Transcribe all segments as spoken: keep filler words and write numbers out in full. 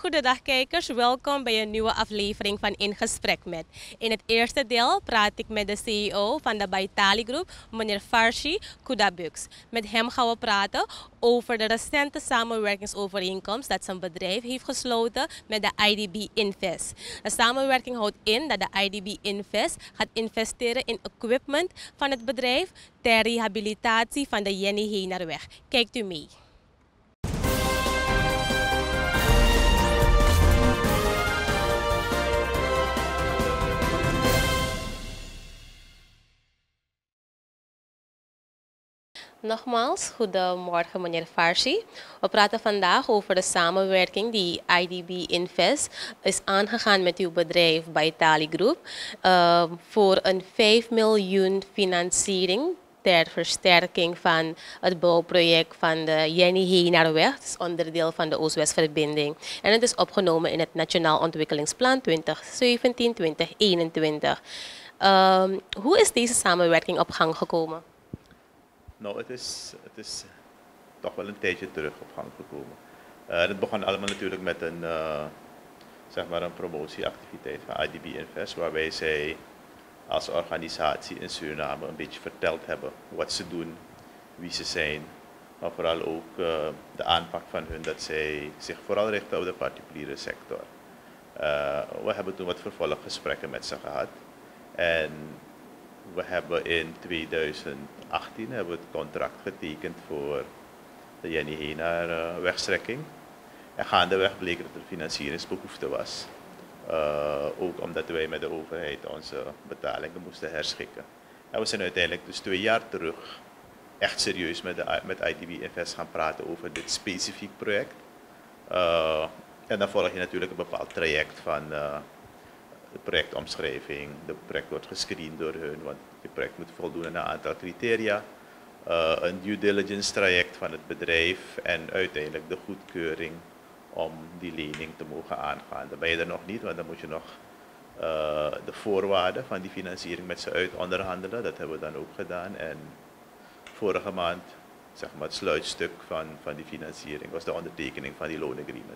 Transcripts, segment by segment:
Goedendag kijkers, welkom bij een nieuwe aflevering van In Gesprek Met. In het eerste deel praat ik met de C E O van de Baitali Group, meneer Farshi Kudabux. Met hem gaan we praten over de recente samenwerkingsovereenkomst dat zijn bedrijf heeft gesloten met de I D B Invest. De samenwerking houdt in dat de I D B Invest gaat investeren in equipment van het bedrijf ter rehabilitatie van de Jenny Heenerweg. Kijkt u mee. Nogmaals, goedemorgen meneer Farshi. We praten vandaag over de samenwerking die I D B Invest is aangegaan met uw bedrijf Baitali Group uh, voor een vijf miljoen financiering ter versterking van het bouwproject van de Jenny Heenerweg. Het is onderdeel van de Oost-West-verbinding. En het is opgenomen in het Nationaal Ontwikkelingsplan twintig zeventien tot twintig eenentwintig. Uh, hoe is deze samenwerking op gang gekomen? Nou, het is, het is toch wel een tijdje terug op gang gekomen. Uh, het begon allemaal natuurlijk met een, uh, zeg maar een promotieactiviteit van I D B Invest, waarbij zij als organisatie in Suriname een beetje verteld hebben wat ze doen, wie ze zijn, maar vooral ook uh, de aanpak van hun, dat zij zich vooral richten op de particuliere sector. Uh, we hebben toen wat vervolggesprekken met ze gehad en we hebben in tweeduizend achttien hebben we het contract getekend voor de Jenny Heener wegstrekking. En gaandeweg bleek dat er financieringsbehoefte was. Uh, ook omdat wij met de overheid onze betalingen moesten herschikken. En we zijn uiteindelijk dus twee jaar terug echt serieus met, de, met I D B Invest gaan praten over dit specifiek project. Uh, en dan volg je natuurlijk een bepaald traject van uh, de projectomschrijving. De project wordt gescreend door hun, want het project moet voldoen aan een aantal criteria. Uh, een due diligence traject van het bedrijf en uiteindelijk de goedkeuring om die lening te mogen aangaan. Dan ben je er nog niet, want dan moet je nog uh, de voorwaarden van die financiering met ze uit onderhandelen. Dat hebben we dan ook gedaan. En vorige maand, zeg maar, het sluitstuk van, van die financiering was de ondertekening van die loan agreement.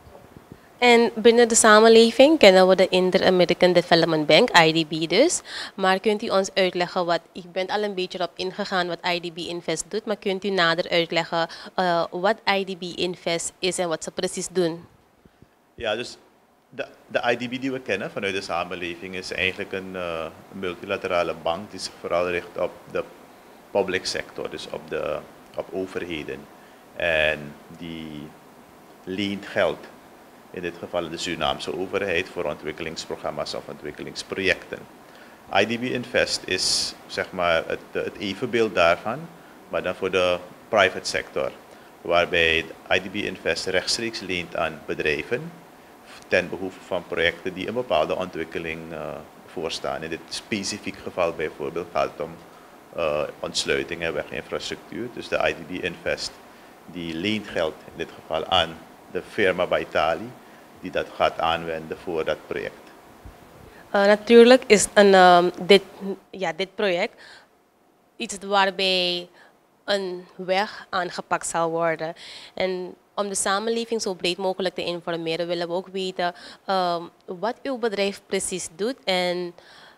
En binnen de samenleving kennen we de Inter-American Development Bank, I D B dus. Maar kunt u ons uitleggen wat, ik ben al een beetje op ingegaan wat I D B Invest doet, maar kunt u nader uitleggen uh, wat I D B Invest is en wat ze precies doen? Ja, dus de, de I D B die we kennen vanuit de samenleving is eigenlijk een uh, multilaterale bank die zich vooral richt op de public sector, dus op, de, op overheden. En die leent geld. In dit geval de Surinaamse overheid voor ontwikkelingsprogramma's of ontwikkelingsprojecten. I D B Invest is zeg maar het, het evenbeeld daarvan, maar dan voor de private sector. Waarbij I D B Invest rechtstreeks leent aan bedrijven ten behoeve van projecten die een bepaalde ontwikkeling uh, voorstaan. In dit specifiek geval bijvoorbeeld gaat het om uh, ontsluiting en weginfrastructuur. Dus de I D B Invest die leent geld in dit geval aan de firma Baitali, die dat gaat aanwenden voor dat project. Uh, natuurlijk is een, um, dit, ja, dit project iets waarbij een weg aangepakt zal worden. En om de samenleving zo breed mogelijk te informeren, willen we ook weten um, wat uw bedrijf precies doet en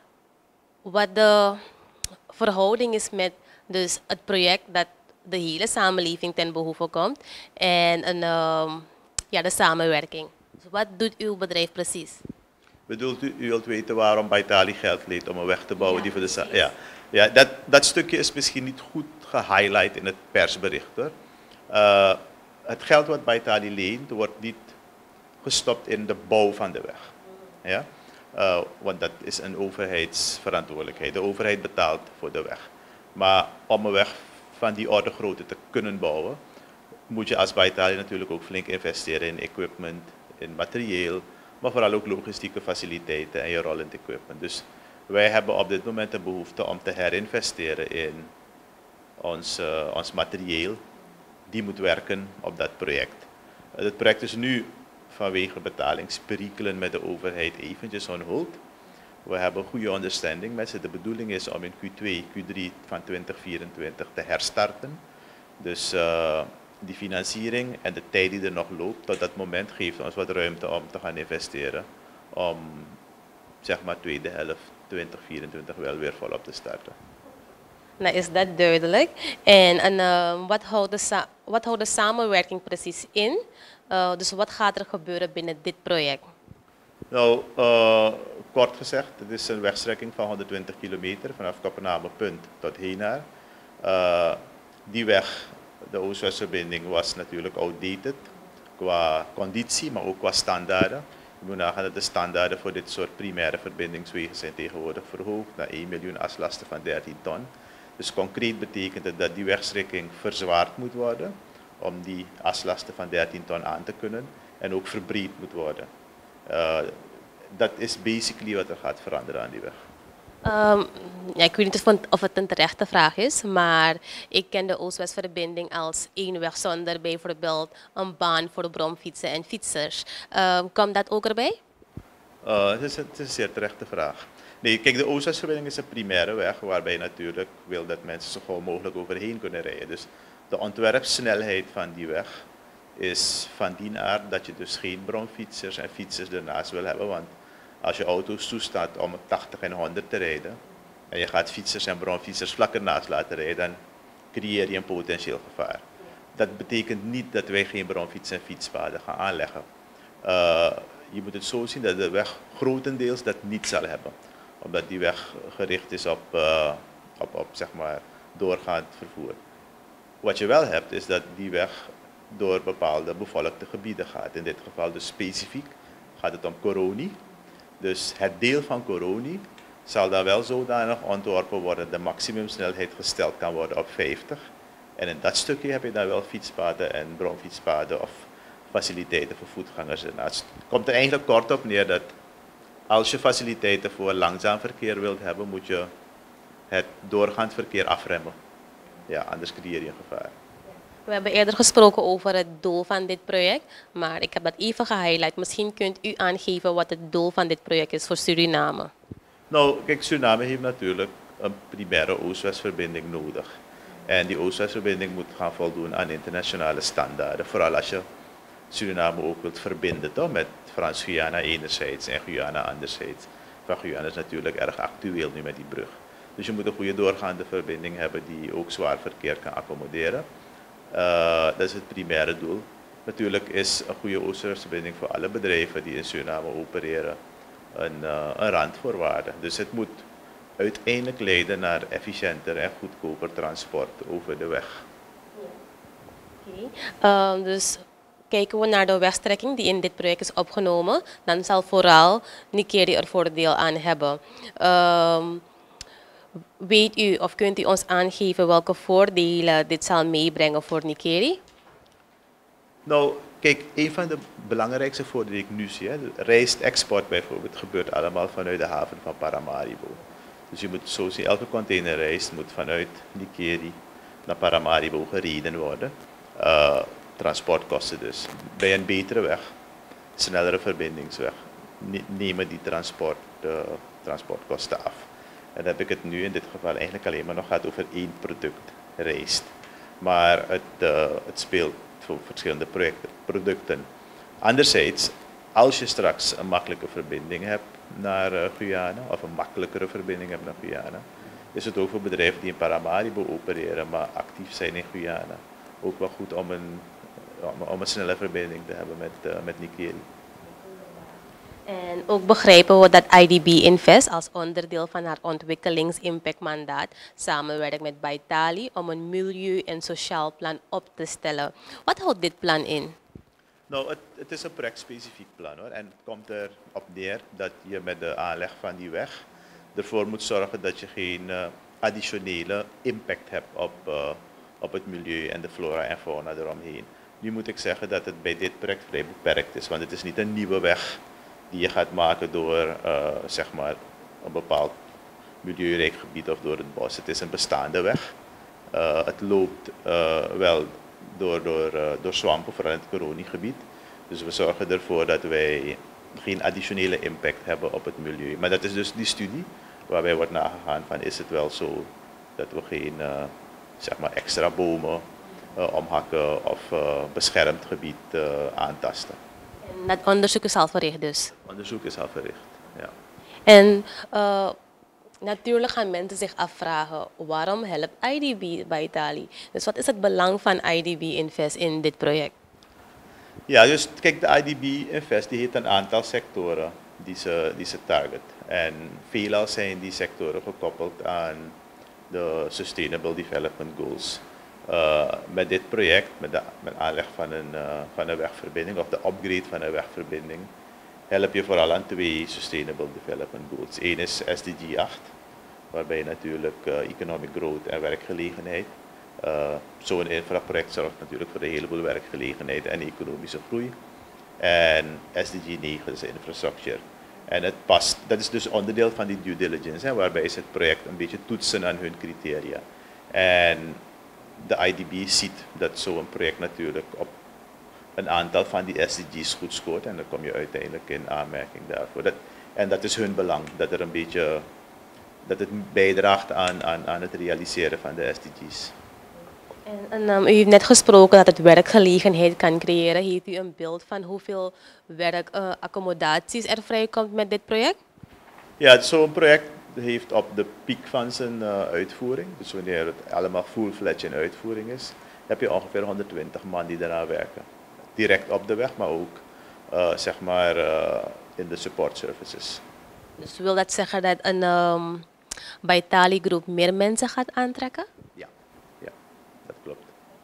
wat de verhouding is met dus het project dat de hele samenleving ten behoeve komt en een, um, ja, de samenwerking. Dus wat doet uw bedrijf precies? Bedoelt u, u wilt weten waarom Baitali geld leent om een weg te bouwen? Ja, die voor de ja, ja dat, dat stukje is misschien niet goed gehighlight in het persbericht. Hoor. Uh, het geld wat Baitali leent wordt niet gestopt in de bouw van de weg. Ja? Uh, want dat is een overheidsverantwoordelijkheid. De overheid betaalt voor de weg. Maar om een weg van die orde grootte te kunnen bouwen, moet je als Baitali natuurlijk ook flink investeren in equipment, in materieel, maar vooral ook logistieke faciliteiten en je rollend equipment. Dus wij hebben op dit moment de behoefte om te herinvesteren in ons, uh, ons materieel. Die moet werken op dat project. Uh, het project is nu vanwege betalingsperikelen met de overheid eventjes on hold. We hebben een goede understanding met ze. De bedoeling is om in Q twee, Q drie van twintig vierentwintig te herstarten. Dus uh, die financiering en de tijd die er nog loopt tot dat moment geeft ons wat ruimte om te gaan investeren. Om zeg maar tweede helft twintig vierentwintig wel weer volop te starten. Nou is dat duidelijk. En, en uh, wat, houdt de sa wat houdt de samenwerking precies in? Uh, dus wat gaat er gebeuren binnen dit project? Nou, uh, kort gezegd, het is een wegstrekking van honderdtwintig kilometer vanaf Kopenhagen Punt tot Henaar. Uh, die weg, de Oost-West-verbinding, was natuurlijk outdated qua conditie, maar ook qua standaarden. Je moet nagaan dat de standaarden voor dit soort primaire verbindingswegen zijn tegenwoordig verhoogd naar één miljoen aslasten van dertien ton. Dus concreet betekent het dat die wegstrekking verzwaard moet worden om die aslasten van dertien ton aan te kunnen en ook verbreed moet worden. Uh, dat is basically wat er gaat veranderen aan die weg. Um, ja, ik weet niet of het een terechte vraag is, maar ik ken de Oost-West-verbinding als één weg zonder bijvoorbeeld een baan voor de bromfietsen en fietsers. Um, komt dat ook erbij? Uh, het, is een, het is een zeer terechte vraag. Nee, kijk, de Oost-West-verbinding is een primaire weg waarbij je natuurlijk wil dat mensen zo gauw mogelijk overheen kunnen rijden. Dus de ontwerpsnelheid van die weg is van die aard dat je dus geen bromfietsers en fietsers ernaast wil hebben. Want als je auto's toestaat om tachtig en honderd te rijden en je gaat fietsers en bromfietsers vlak ernaast laten rijden, dan creëer je een potentieel gevaar. Dat betekent niet dat wij geen bromfiets- en fietspaden gaan aanleggen. Uh, je moet het zo zien dat de weg grotendeels dat niet zal hebben. Omdat die weg gericht is op, uh, op, op zeg maar, doorgaand vervoer. Wat je wel hebt is dat die weg door bepaalde bevolkte gebieden gaat. In dit geval dus specifiek gaat het om Koroni. Dus het deel van Koroni zal dan wel zodanig ontworpen worden dat de maximumsnelheid gesteld kan worden op vijftig. En in dat stukje heb je dan wel fietspaden en bromfietspaden of faciliteiten voor voetgangers. Het komt er eigenlijk kort op neer dat als je faciliteiten voor langzaam verkeer wilt hebben, moet je het doorgaand verkeer afremmen. Ja, anders creëer je een gevaar. We hebben eerder gesproken over het doel van dit project, maar ik heb dat even gehighlight. Misschien kunt u aangeven wat het doel van dit project is voor Suriname. Nou, kijk, Suriname heeft natuurlijk een primaire Oost-West-verbinding nodig. En die Oost-West-verbinding moet gaan voldoen aan internationale standaarden. Vooral als je Suriname ook wilt verbinden toch, met Frans-Guyana enerzijds en Guyana anderzijds. Van Guyana is natuurlijk erg actueel nu met die brug. Dus je moet een goede doorgaande verbinding hebben die ook zwaar verkeer kan accommoderen. Uh, dat is het primaire doel. Natuurlijk is een goede Oost-West-verbinding voor alle bedrijven die in Suriname opereren een, uh, een randvoorwaarde. Dus het moet uiteindelijk leiden naar efficiënter en goedkoper transport over de weg. Okay. Uh, dus kijken we naar de wegstrekking die in dit project is opgenomen, dan zal vooral Nikeri er voordeel aan hebben. Uh, weet u of kunt u ons aangeven welke voordelen dit zal meebrengen voor Nikeri? Nou, kijk, een van de belangrijkste voordelen die ik nu zie, hè, de rijstexport bijvoorbeeld, gebeurt allemaal vanuit de haven van Paramaribo. Dus je moet zo zien, elke container rijst moet vanuit Nikeri naar Paramaribo gereden worden. Uh, transportkosten dus. Bij een betere weg, snellere verbindingsweg, nemen die transport, uh, transportkosten af. En dan heb ik het nu in dit geval eigenlijk alleen maar nog gaat over één product, rijst. Maar het, uh, het speelt voor verschillende projecten, producten. Anderzijds, als je straks een makkelijke verbinding hebt naar uh, Guyana, of een makkelijkere verbinding hebt naar Guyana, is het ook voor bedrijven die in Paramaribo opereren, maar actief zijn in Guyana, ook wel goed om een, om, om een snelle verbinding te hebben met, uh, met Nikeri. En ook begrijpen we dat I D B Invest als onderdeel van haar ontwikkelingsimpactmandaat samenwerkt met Baitali om een milieu- en sociaal plan op te stellen. Wat houdt dit plan in? Nou, het, het is een projectspecifiek plan hoor. En het komt erop neer dat je met de aanleg van die weg ervoor moet zorgen dat je geen uh, additionele impact hebt op, uh, op het milieu en de flora en fauna eromheen. Nu moet ik zeggen dat het bij dit project vrij beperkt is, want het is niet een nieuwe weg die je gaat maken door uh, zeg maar een bepaald milieurijk gebied of door het bos. Het is een bestaande weg. Uh, het loopt uh, wel door, door, uh, door zwampen, vooral in het Koroni-gebied. Dus we zorgen ervoor dat wij geen additionele impact hebben op het milieu. Maar dat is dus die studie waarbij wordt nagegaan van is het wel zo dat we geen uh, zeg maar extra bomen uh, omhakken of uh, beschermd gebied uh, aantasten. En dat onderzoek is al verricht dus. Onderzoek is al verricht. Ja. En uh, natuurlijk gaan mensen zich afvragen waarom helpt I D B bij Italië? Dus wat is het belang van I D B Invest in dit project? Ja, dus kijk, de I D B Invest die heeft een aantal sectoren die ze, die ze target. En veelal zijn die sectoren gekoppeld aan de Sustainable Development Goals. Uh, met dit project, met de met aanleg van een, uh, van een wegverbinding of de upgrade van een wegverbinding, help je vooral aan twee Sustainable Development Goals. Eén is S D G acht, waarbij natuurlijk uh, economic growth en werkgelegenheid. Uh, Zo'n infraproject zorgt natuurlijk voor een heleboel werkgelegenheid en economische groei. En S D G negen is infrastructuur. En het past, dat is dus onderdeel van die due diligence, hè, waarbij ze het project een beetje toetsen aan hun criteria. En de I D B ziet dat zo'n project natuurlijk op een aantal van die S D G's goed scoort en dan kom je uiteindelijk in aanmerking daarvoor. Dat, en dat is hun belang, dat er een beetje, dat het bijdraagt aan, aan, aan het realiseren van de S D G's. En, en um, u heeft net gesproken dat het werkgelegenheid kan creëren. Heeft u een beeld van hoeveel werkaccommodaties uh, er vrijkomt met dit project? Ja, zo'n project heeft op de piek van zijn uh, uitvoering, dus wanneer het allemaal full-fledged in uitvoering is, heb je ongeveer honderdtwintig man die eraan werken. Direct op de weg, maar ook uh, zeg maar uh, in de support services. Dus wil dat zeggen dat een um, bij Tali Groep meer mensen gaat aantrekken? Ja, ja, dat klopt.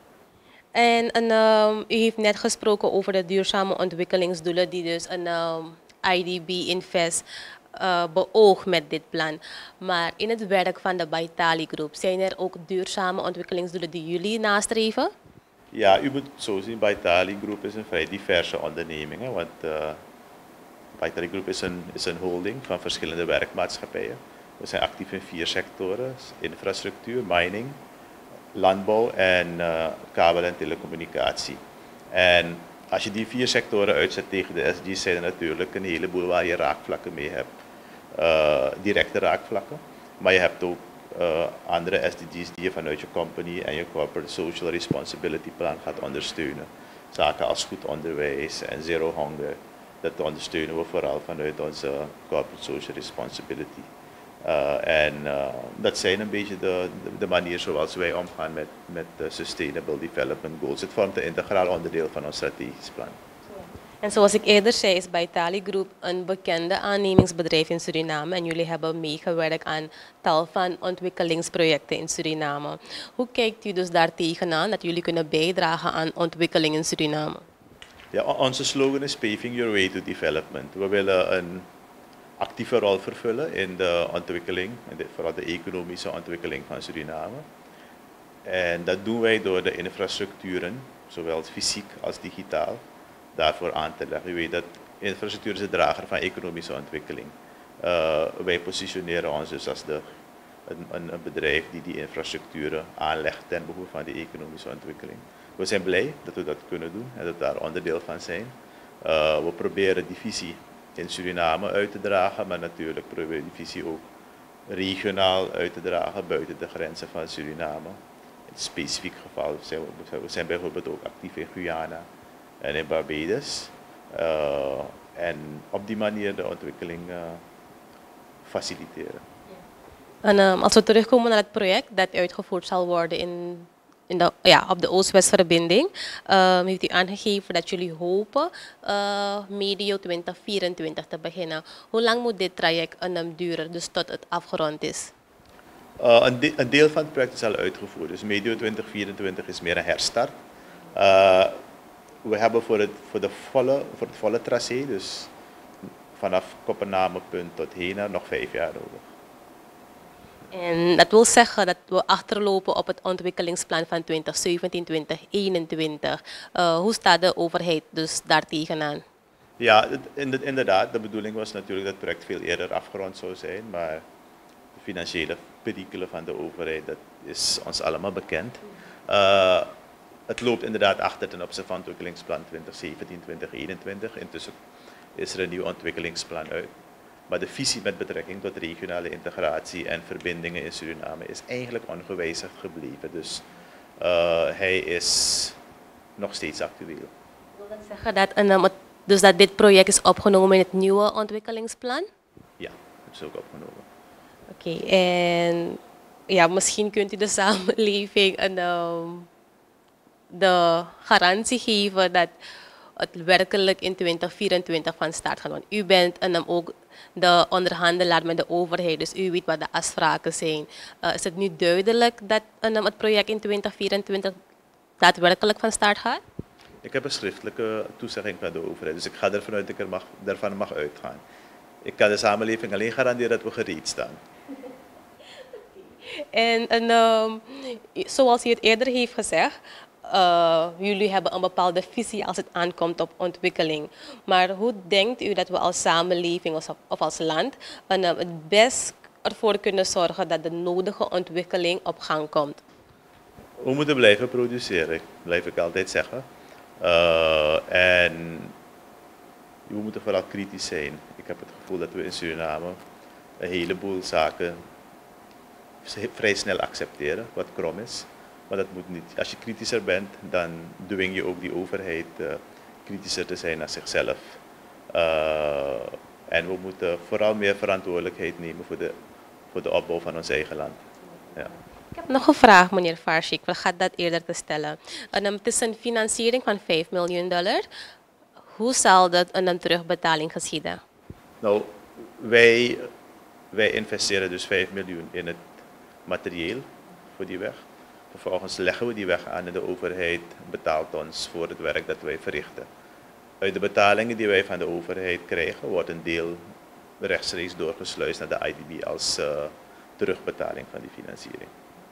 En, en um, u heeft net gesproken over de duurzame ontwikkelingsdoelen die dus een um, I D B Invest uh, beoogt met dit plan. Maar in het werk van de Baitali Groep zijn er ook duurzame ontwikkelingsdoelen die jullie nastreven? Ja, u moet het zo zien, Baitali Groep is een vrij diverse onderneming. Hè, want uh, Baitali Groep is een, is een holding van verschillende werkmaatschappijen. We zijn actief in vier sectoren: infrastructuur, mining, landbouw en uh, kabel en telecommunicatie. En als je die vier sectoren uitzet tegen de S D G's, zijn er natuurlijk een heleboel waar je raakvlakken mee hebt. Uh, directe raakvlakken, maar je hebt ook uh, andere S D G's die je vanuit je company en je corporate social responsibility plan gaat ondersteunen. Zaken als goed onderwijs en zero hunger, dat ondersteunen we vooral vanuit onze corporate social responsibility. Uh, en uh, dat zijn een beetje de, de, de manier zoals wij omgaan met, met de Sustainable Development Goals. Het vormt een integraal onderdeel van ons strategisch plan. En zoals ik eerder zei, is Baitali Group een bekende aannemingsbedrijf in Suriname. En jullie hebben meegewerkt aan tal van ontwikkelingsprojecten in Suriname. Hoe kijkt u dus daar tegenaan dat jullie kunnen bijdragen aan ontwikkeling in Suriname? Ja, onze slogan is Paving Your Way to Development. We willen een actieve rol vervullen in de ontwikkeling, in de, vooral de economische ontwikkeling van Suriname. En dat doen wij door de infrastructuren, zowel fysiek als digitaal, daarvoor aan te leggen. U weet dat infrastructuur is de drager van economische ontwikkeling. Uh, wij positioneren ons dus als de, een, een, een bedrijf die die infrastructuren aanlegt ten behoeve van die economische ontwikkeling. We zijn blij dat we dat kunnen doen en dat we daar onderdeel van zijn. Uh, we proberen die visie in Suriname uit te dragen, maar natuurlijk proberen we die visie ook regionaal uit te dragen buiten de grenzen van Suriname. In het specifiek geval zijn we, we zijn bijvoorbeeld ook actief in Guyana en in Barbados. Uh, en op die manier de ontwikkeling uh, faciliteren. En um, als we terugkomen naar het project dat uitgevoerd zal worden in, in de, ja, op de Oost-West-verbinding, um, heeft u aangegeven dat jullie hopen uh, medio twintig vierentwintig te beginnen. Hoe lang moet dit traject um, duren, dus tot het afgerond is? Uh, een, de, een deel van het project is al uitgevoerd, dus medio twintig vierentwintig is meer een herstart. Uh, we hebben voor het, voor, de volle, voor het volle tracé, dus vanaf Koppennamepunt tot Hena, nog vijf jaar nodig. En dat wil zeggen dat we achterlopen op het ontwikkelingsplan van twintig zeventien tot twintig eenentwintig. Uh, hoe staat de overheid dus daar tegenaan? Ja, inderdaad. De bedoeling was natuurlijk dat het project veel eerder afgerond zou zijn, maar de financiële perikelen van de overheid, dat is ons allemaal bekend. Uh, het loopt inderdaad achter ten opzichte van het ontwikkelingsplan twintig zeventien tot twintig eenentwintig. Intussen is er een nieuw ontwikkelingsplan uit. Maar de visie met betrekking tot regionale integratie en verbindingen in Suriname is eigenlijk ongewijzigd gebleven. Dus Uh, hij is nog steeds actueel. Wil dat zeggen dat, um, het, dus dat dit project is opgenomen in het nieuwe ontwikkelingsplan? Ja, het is ook opgenomen. Oké, okay, en ja, misschien kunt u de samenleving een, um, de garantie geven dat het werkelijk in twintig vierentwintig van start gaat. Want u bent en dan ook de onderhandelaar met de overheid, dus u weet wat de afspraken zijn. Uh, is het nu duidelijk dat uh, het project in twintig vierentwintig daadwerkelijk van start gaat? Ik heb een schriftelijke toezegging van de overheid, dus ik ga ervan uit dat ik er mag, daarvan mag uitgaan. Ik kan de samenleving alleen garanderen dat we gereed staan. En, en um, zoals u het eerder heeft gezegd, uh, jullie hebben een bepaalde visie als het aankomt op ontwikkeling. Maar hoe denkt u dat we als samenleving of, of als land uh, het best ervoor kunnen zorgen dat de nodige ontwikkeling op gang komt? We moeten blijven produceren, blijf ik altijd zeggen. Uh, en we moeten vooral kritisch zijn. Ik heb het gevoel dat we in Suriname een heleboel zaken vrij snel accepteren, wat krom is. Maar dat moet niet. Als je kritischer bent, dan dwing je ook die overheid uh, kritischer te zijn naar zichzelf. Uh, en we moeten vooral meer verantwoordelijkheid nemen voor de, voor de opbouw van ons eigen land. Ja. Ik heb nog een vraag, meneer Farsi. Ik vergat dat eerder te stellen. En, um, het is een financiering van vijf miljoen dollar. Hoe zal dat een terugbetaling geschieden? Nou, wij, wij investeren dus vijf miljoen in het materieel voor die weg. Vervolgens leggen we die weg aan en de overheid betaalt ons voor het werk dat wij verrichten. Uit de betalingen die wij van de overheid krijgen, wordt een deel rechtstreeks doorgesluist naar de I D B als uh, terugbetaling van die financiering.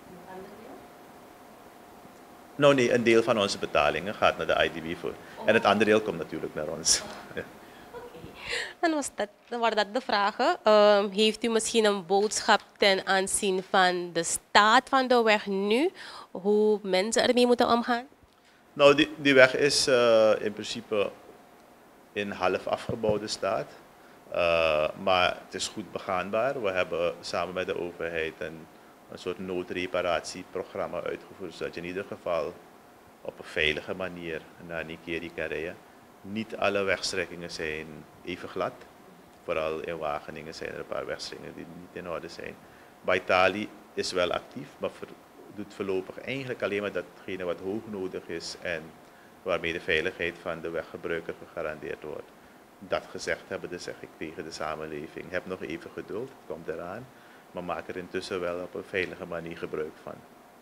Nou nee, een deel van onze betalingen gaat naar de I D B voor. En het andere deel komt natuurlijk naar ons. Ja. Dan, was dat, dan waren dat de vragen. Um, heeft u misschien een boodschap ten aanzien van de staat van de weg nu? Hoe mensen ermee moeten omgaan? Nou, die, die weg is uh, in principe in half afgebouwde staat. Uh, maar het is goed begaanbaar. We hebben samen met de overheid een, een soort noodreparatieprogramma uitgevoerd. Zodat je in ieder geval op een veilige manier naar Nikeri kan rijden. Niet alle wegstrekkingen zijn even glad. Vooral in Wageningen zijn er een paar wegstrekkingen die niet in orde zijn. Baitali is wel actief, maar ver, doet voorlopig eigenlijk alleen maar datgene wat hoog nodig is en waarmee de veiligheid van de weggebruiker gegarandeerd wordt. Dat gezegd hebben, dus zeg ik tegen de samenleving, heb nog even geduld, het komt eraan, maar maak er intussen wel op een veilige manier gebruik van.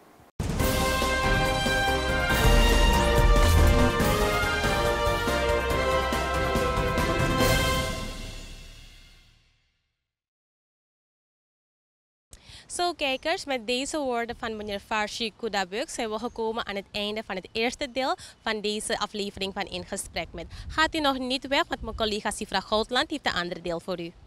Zo kijkers, met deze woorden van meneer Farsi Kudabuk zijn we gekomen aan het einde van het eerste deel van deze aflevering van In Gesprek Met. Gaat u nog niet weg, want mijn collega Sifra Goudland heeft een ander deel voor u.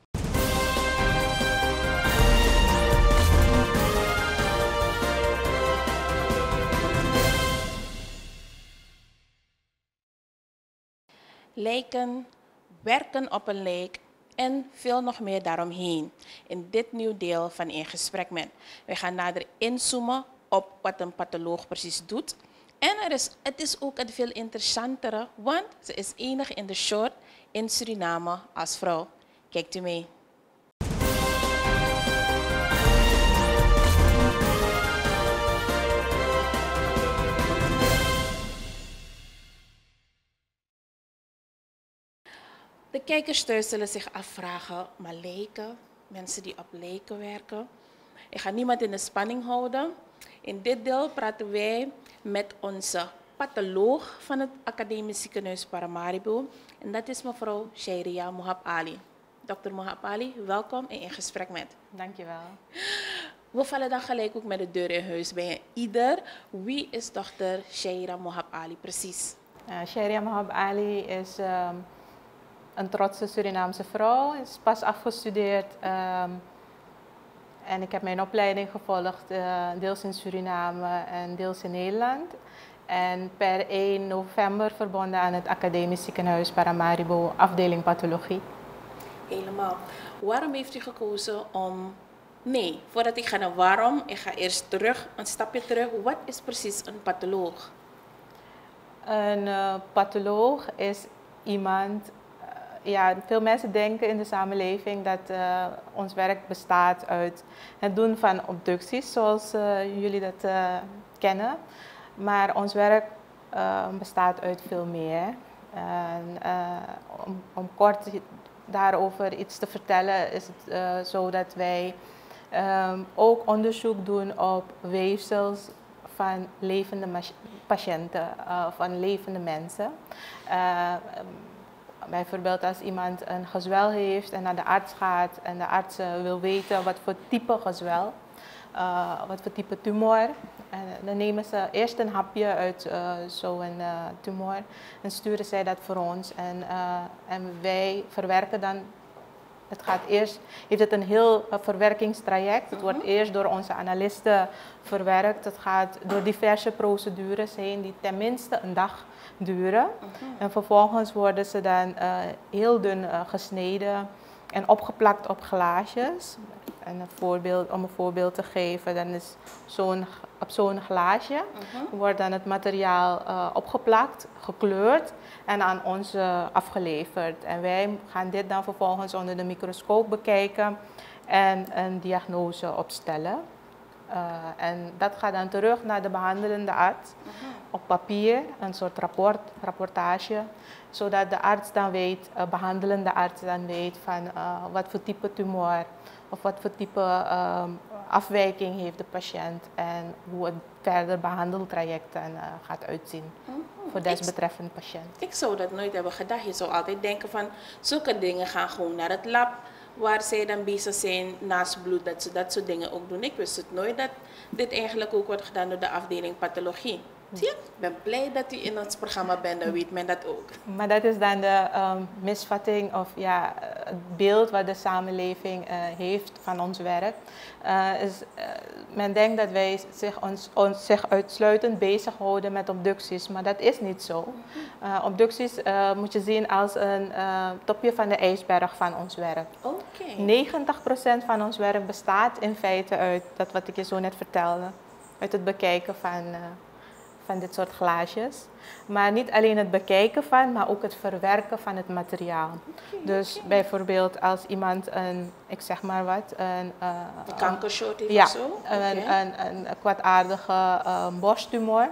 Lijken, werken op een lijk en veel nog meer daaromheen in dit nieuwe deel van In Gesprek Met. We gaan nader inzoomen op wat een patholoog precies doet. En er is, het is ook het veel interessantere, want ze is enig in de short in Suriname als vrouw. Kijkt u mee. De kijkers thuis zullen zich afvragen, maar lijken, mensen die op lijken werken. Ik ga niemand in de spanning houden. In dit deel praten wij met onze patholoog van het Academisch Ziekenhuis Paramaribo. En dat is mevrouw Shairia Mohab Ali. dokter Mohab Ali, welkom en in gesprek met. Dankjewel. We vallen dan gelijk ook met de deur in huis bij ieder. Wie is dokter Shairia Mohab Ali precies? Uh, Shairia Mohab Ali is um, een trotse Surinaamse vrouw. Is pas afgestudeerd um, en ik heb mijn opleiding gevolgd, uh, deels in Suriname en deels in Nederland. En per één november verbonden aan het Academisch Ziekenhuis Paramaribo, afdeling pathologie. Helemaal. Waarom heeft u gekozen om Nee, voordat ik ga naar waarom, ik ga eerst terug, een stapje terug. Wat is precies een patholoog? Een uh, patholoog is iemand, uh, ja, veel mensen denken in de samenleving dat uh, ons werk bestaat uit het doen van obducties, zoals uh, jullie dat uh, kennen. Maar ons werk uh, bestaat uit veel meer. En, uh, om, om kort daarover iets te vertellen is het uh, zo dat wij um, ook onderzoek doen op weefsels van levende patiënten, uh, van levende mensen. Uh, bijvoorbeeld als iemand een gezwel heeft en naar de arts gaat en de arts uh, wil weten wat voor type gezwel, uh, wat voor type tumor. En dan nemen ze eerst een hapje uit uh, zo'n uh, tumor en sturen zij dat voor ons. En, uh, en wij verwerken dan. Het gaat eerst, heeft het een heel uh, verwerkingstraject. Het wordt eerst door onze analisten verwerkt. Het gaat door diverse procedures heen die tenminste een dag duren. En vervolgens worden ze dan uh, heel dun uh, gesneden en opgeplakt op glaasjes. En een voorbeeld, om een voorbeeld te geven, dan is zo'n, op zo'n glaasje uh-huh. wordt dan het materiaal uh, opgeplakt, gekleurd en aan ons uh, afgeleverd. En wij gaan dit dan vervolgens onder de microscoop bekijken en een diagnose opstellen. Uh, en dat gaat dan terug naar de behandelende arts uh-huh. op papier, een soort rapport, rapportage, zodat de arts dan weet, uh, behandelende arts dan weet van uh, wat voor type tumor of wat voor type uh, afwijking heeft de patiënt en hoe het verder behandeltraject dan uh, gaat uitzien uh-huh. voor desbetreffende patiënt. Ik zou dat nooit hebben gedacht. Je zou altijd denken van zulke dingen gaan gewoon naar het lab, waar zij dan bezig zijn naast bloed, dat ze dat soort dingen ook doen. Ik wist het nooit dat dit eigenlijk ook wordt gedaan door de afdeling pathologie. Zie je? Ik ben blij dat u in ons programma bent, dan weet men dat ook. Maar dat is dan de um, misvatting of ja, het beeld wat de samenleving uh, heeft van ons werk. Uh, is, uh, men denkt dat wij zich, ons, ons, zich uitsluitend bezighouden met obducties, maar dat is niet zo. Uh, obducties uh, moet je zien als een uh, topje van de ijsberg van ons werk. Okay. negentig procent van ons werk bestaat in feite uit dat wat ik je zo net vertelde. Uit het bekijken van... Uh, van dit soort glaasjes. Maar niet alleen het bekijken van, maar ook het verwerken van het materiaal. Okay, dus okay. bijvoorbeeld als iemand een, ik zeg maar wat, een... Uh, een kankersoort heeft ja, of zo? Okay. Een, een, een kwaadaardige uh, borsttumor.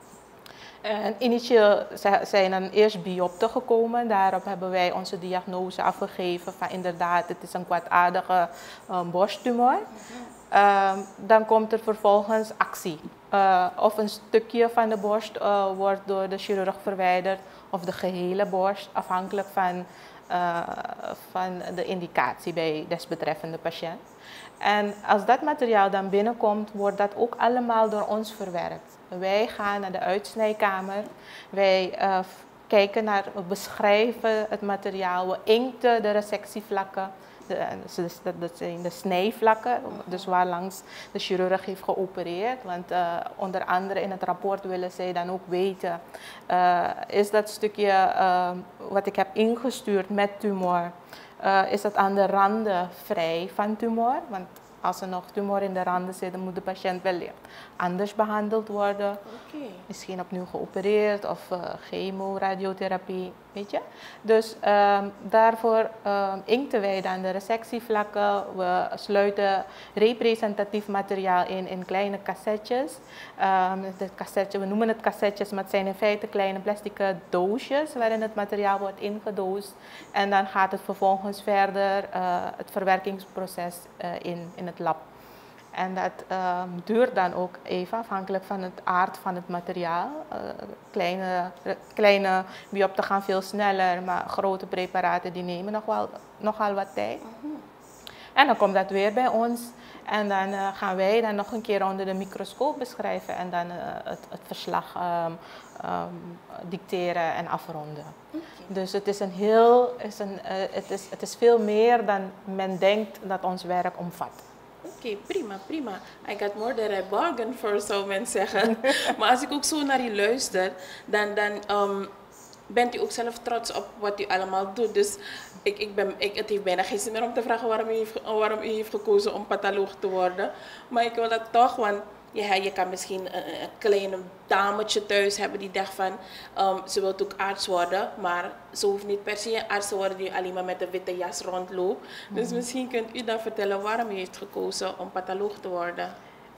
En initieel zijn dan eerst biopten gekomen. Daarop hebben wij onze diagnose afgegeven van inderdaad, het is een kwaadaardige uh, borsttumor. Mm-hmm. Uh, dan komt er vervolgens actie. Uh, of een stukje van de borst uh, wordt door de chirurg verwijderd, of de gehele borst, afhankelijk van, uh, van de indicatie bij desbetreffende patiënt. En als dat materiaal dan binnenkomt, wordt dat ook allemaal door ons verwerkt. Wij gaan naar de uitsnijkamer, wij uh, kijken naar, we beschrijven het materiaal, we inkten de resectievlakken. De, dat zijn de snijvlakken, dus waar langs de chirurg heeft geopereerd. Want uh, onder andere in het rapport willen zij dan ook weten, uh, is dat stukje uh, wat ik heb ingestuurd met tumor, uh, is dat aan de randen vrij van tumor? Want als er nog tumor in de randen zit, dan moet de patiënt wellicht anders behandeld worden. Okay. Misschien opnieuw geopereerd of uh, chemo, radiotherapie, weet je. Dus um, daarvoor um, inkten wij dan de resectievlakken. We sluiten representatief materiaal in in kleine cassettes. Um, het cassetje, we noemen het cassettes, maar het zijn in feite kleine plastic doosjes waarin het materiaal wordt ingedoosd. En dan gaat het vervolgens verder uh, het verwerkingsproces uh, in, in het lab. En dat uh, duurt dan ook even afhankelijk van het aard van het materiaal. Uh, kleine, kleine biopten gaan veel sneller, maar grote preparaten die nemen nog wel, nogal wat tijd. Uh-huh. En dan komt dat weer bij ons en dan uh, gaan wij dan nog een keer onder de microscoop beschrijven en dan uh, het, het verslag um, um, dicteren en afronden. Okay. Dus het is, een heel, is een, uh, het, is, het is veel meer dan men denkt dat ons werk omvat. Oké, okay, prima, prima. I got more than I bargained for, zou men zeggen. Maar als ik ook zo naar je luister, dan, dan um, bent u ook zelf trots op wat u allemaal doet. Dus ik, ik ben, ik, het heeft bijna geen zin meer om te vragen waarom u, heeft, waarom u heeft gekozen om patholoog te worden. Maar ik wil dat toch, want ja, je kan misschien een, een kleine dametje thuis hebben die dacht van um, ze wil ook arts worden, maar ze hoeft niet per se een arts te worden die alleen maar met een witte jas rondloopt. Mm-hmm. Dus misschien kunt u dan vertellen waarom u heeft gekozen om patholoog te worden.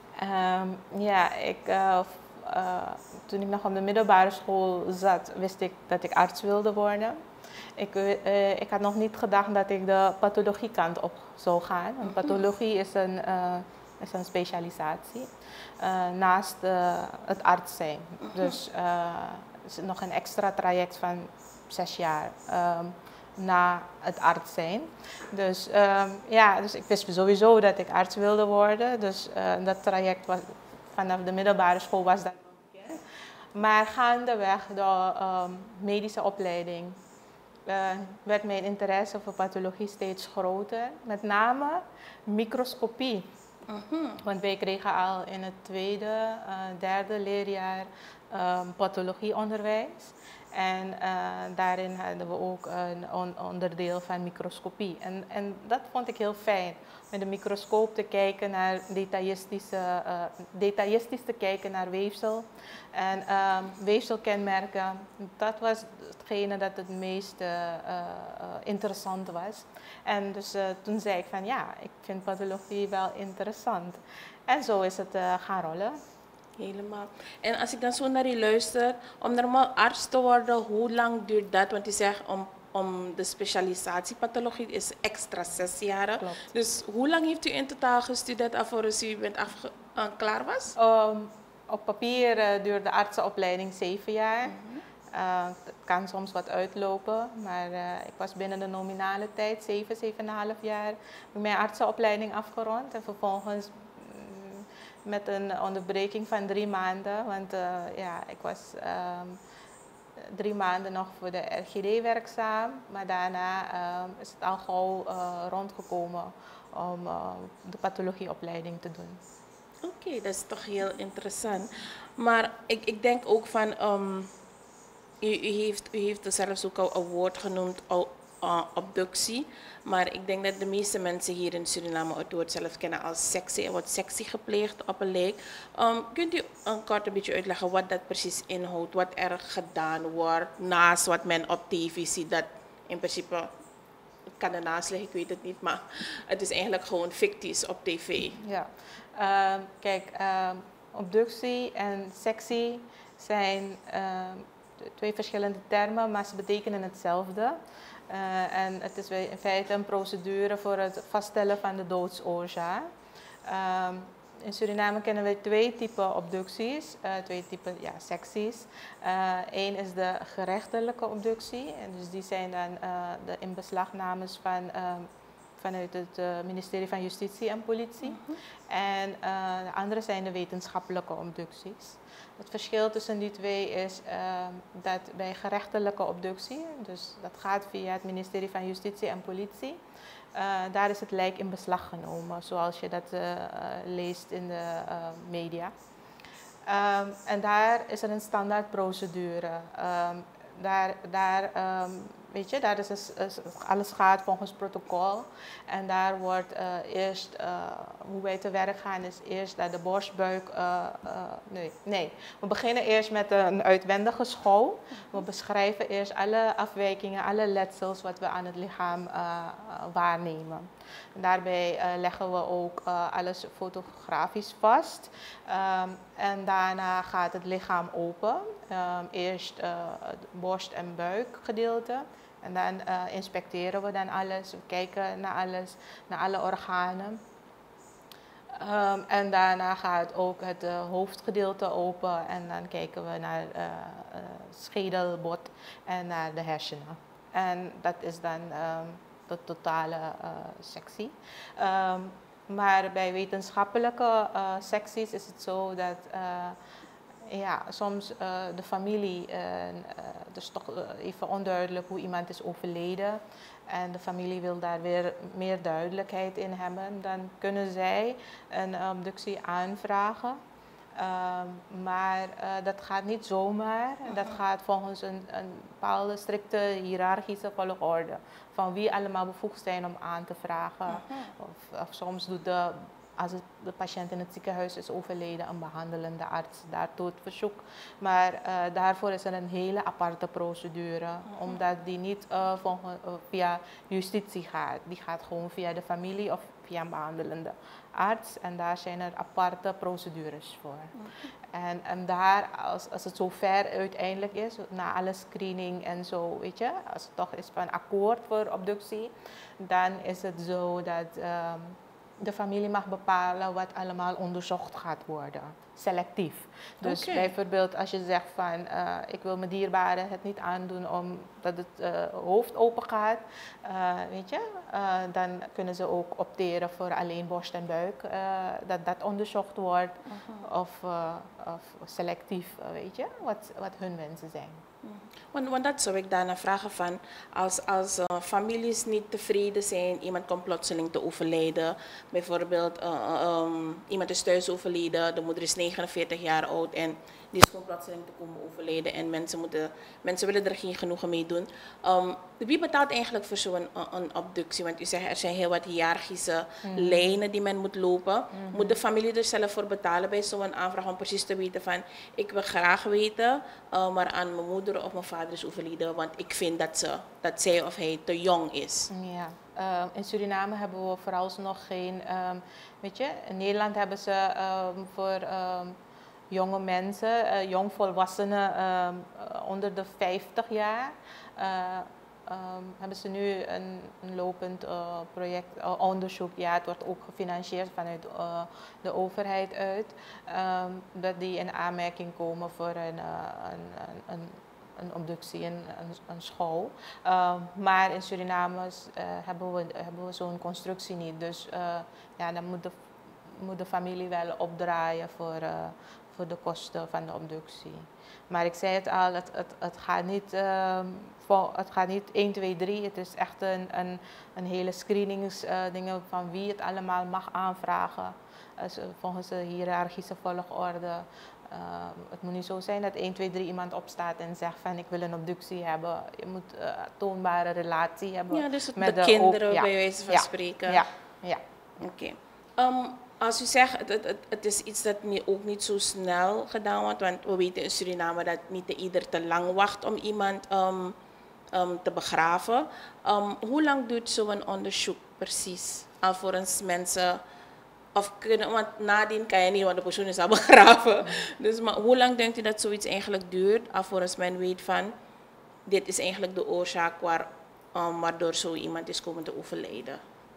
Um, ja, ik, uh, uh, toen ik nog op de middelbare school zat, wist ik dat ik arts wilde worden. Ik, uh, ik had nog niet gedacht dat ik de pathologiekant op zou gaan. Want pathologie is een, uh, is een specialisatie uh, naast uh, het arts zijn. Dus uh, is nog een extra traject van zes jaar um, na het arts zijn. Dus, um, ja, dus ik wist sowieso dat ik arts wilde worden. Dus uh, dat traject was, vanaf de middelbare school was dat bekend. Maar gaandeweg de um, medische opleiding uh, werd mijn interesse voor pathologie steeds groter. Met name microscopie. Uh-huh. Want wij kregen al in het tweede, uh, derde leerjaar um, pathologieonderwijs. En uh, daarin hadden we ook een on onderdeel van microscopie. En, en dat vond ik heel fijn. Met de microscoop te kijken naar detailistisch, uh, detailistisch te kijken naar weefsel. En uh, weefselkenmerken, dat was hetgene dat het meest uh, uh, interessant was. En dus uh, toen zei ik van ja, ik vind pathologie wel interessant. En zo is het uh, gaan rollen. Helemaal. En als ik dan zo naar je luister, om normaal arts te worden, hoe lang duurt dat? Want je zegt om, om de specialisatie pathologie is extra zes jaar. Klopt. Dus hoe lang heeft u in totaal gestudeerd alvorens u bent afge uh, klaar was? Um, op papier uh, duurt de artsenopleiding zeven jaar. Mm-hmm. uh, het kan soms wat uitlopen, maar uh, ik was binnen de nominale tijd, zeven, zeven en een half jaar, heb ik mijn artsenopleiding afgerond. En vervolgens met een onderbreking van drie maanden, want uh, ja, ik was um, drie maanden nog voor de R G D werkzaam, maar daarna um, is het al gauw uh, rondgekomen om uh, de pathologieopleiding te doen. Oké, okay, dat is toch heel interessant. Maar ik, ik denk ook van, um, u, u, heeft, u heeft er zelfs ook al een woord genoemd, al, uh, obductie. Maar ik denk dat de meeste mensen hier in Suriname het woord zelf kennen als sectie. Er wordt sectie gepleegd op een lijk. Um, kunt u een kort een beetje uitleggen wat dat precies inhoudt? Wat er gedaan wordt naast wat men op tv ziet? Dat in principe, het kan ernaast liggen, ik weet het niet. Maar het is eigenlijk gewoon fictisch op tv. Ja, uh, kijk, uh, obductie en sectie zijn uh, twee verschillende termen, maar ze betekenen hetzelfde. Uh, en het is in feite een procedure voor het vaststellen van de doodsoorzaak. Um, in Suriname kennen we twee typen obducties, uh, twee typen ja, secties. Eén uh, is de gerechtelijke obductie, en dus die zijn dan uh, de inbeslagnames van, uh, vanuit het uh, ministerie van Justitie en Politie. Mm-hmm. En uh, de andere zijn de wetenschappelijke obducties. Het verschil tussen die twee is uh, dat bij gerechtelijke obductie, dus dat gaat via het ministerie van Justitie en Politie, uh, daar is het lijk in beslag genomen, zoals je dat uh, leest in de uh, media. Um, en daar is er een standaard procedure. Um, daar, daar, um, weet je, daar is, is, is alles gaat volgens protocol. En daar wordt uh, eerst, uh, hoe wij te werk gaan, is eerst dat de borstbuik, uh, uh, nee, nee. We beginnen eerst met een uitwendige schouw. We beschrijven eerst alle afwijkingen, alle letsels wat we aan het lichaam uh, uh, waarnemen. En daarbij uh, leggen we ook uh, alles fotografisch vast. Um, en daarna gaat het lichaam open. Um, eerst uh, het borst- en buikgedeelte. En dan uh, inspecteren we dan alles. We kijken naar alles, naar alle organen. Um, en daarna gaat ook het uh, hoofdgedeelte open. En dan kijken we naar uh, uh, schedel, bot en naar de hersenen. En dat is dan um, de totale uh, sectie. Um, maar bij wetenschappelijke uh, secties is het zo dat uh, ja, soms uh, de familie, uh, het is toch even onduidelijk hoe iemand is overleden. En de familie wil daar weer meer duidelijkheid in hebben. Dan kunnen zij een obductie aanvragen. Um, maar uh, dat gaat niet zomaar. Uh-huh. Dat gaat volgens een, een bepaalde strikte hiërarchische volgorde. Van wie allemaal bevoegd zijn om aan te vragen. Uh-huh. Of, of soms doet de, als het, de patiënt in het ziekenhuis is overleden, een behandelende arts daartoe het verzoek. Maar uh, daarvoor is er een hele aparte procedure. Uh-huh. Omdat die niet uh, volgens, uh, via justitie gaat. Die gaat gewoon via de familie of via een behandelende arts en daar zijn er aparte procedures voor. Okay. En, en daar, als, als het zo ver uiteindelijk is, na alle screening en zo, weet je, als het toch is van akkoord voor obductie, dan is het zo dat um, de familie mag bepalen wat allemaal onderzocht gaat worden. Selectief. Dus okay. bijvoorbeeld als je zegt van uh, ik wil mijn dierbare het niet aandoen omdat het uh, hoofd open gaat, uh, weet je, uh, dan kunnen ze ook opteren voor alleen borst en buik, uh, dat dat onderzocht wordt. Uh-huh. of, uh, of selectief, uh, weet je, wat, wat hun wensen zijn. Want, want dat zou ik daarna vragen van, als, als uh, families niet tevreden zijn, iemand komt plotseling te overlijden, bijvoorbeeld uh, um, iemand is thuis overleden, de moeder is negenenveertig jaar oud en die is gewoon plotseling te komen overlijden en mensen, moeten, mensen willen er geen genoegen mee doen. Um, wie betaalt eigenlijk voor zo'n een, een obductie? Want u zegt er zijn heel wat hiërarchische mm-hmm. lijnen die men moet lopen. Mm-hmm. Moet de familie er zelf voor betalen bij zo'n aanvraag om precies te weten van ik wil graag weten, uh, maar aan mijn moeder of mijn vader is overleden, want ik vind dat, ze, dat zij of hij te jong is. Ja. Uh, in Suriname hebben we vooralsnog geen, um, weet je, in Nederland hebben ze um, voor um, jonge mensen, uh, jongvolwassenen um, uh, onder de vijftig jaar, uh, um, hebben ze nu een, een lopend uh, project, uh, onderzoek, ja, het wordt ook gefinancierd vanuit uh, de overheid uit, um, dat die in aanmerking komen voor een, uh, een, een, een een obductie in een, een school. Uh, maar in Suriname uh, hebben we, hebben we zo'n constructie niet. Dus uh, ja, dan moet de, moet de familie wel opdraaien voor, uh, voor de kosten van de obductie. Maar ik zei het al, het, het, het, gaat, niet, uh, vol, het gaat niet één, twee, drie. Het is echt een, een, een hele screeningsdingen uh, van wie het allemaal mag aanvragen. Dus, uh, volgens de hiërarchische volgorde. Uh, het moet niet zo zijn dat één, twee, drie iemand opstaat en zegt van ik wil een obductie hebben. Je moet een uh, toonbare relatie hebben. Ja, dus met de, de kinderen op, ja, bij wijze van ja, spreken. Ja, ja. Oké. Okay. Um, als u zegt, het, het, het is iets dat niet, ook niet zo snel gedaan wordt, want we weten in Suriname dat niet ieder te lang wacht om iemand um, um, te begraven. Um, hoe lang duurt zo'n onderzoek precies? Alvorens mensen... Of kunnen, want nadien kan je niet, want de persoon is al begraven. Dus maar hoe lang denkt u dat zoiets eigenlijk duurt, alvorens men weet van, dit is eigenlijk de oorzaak waar, um, waardoor zo iemand is komen te overlijden?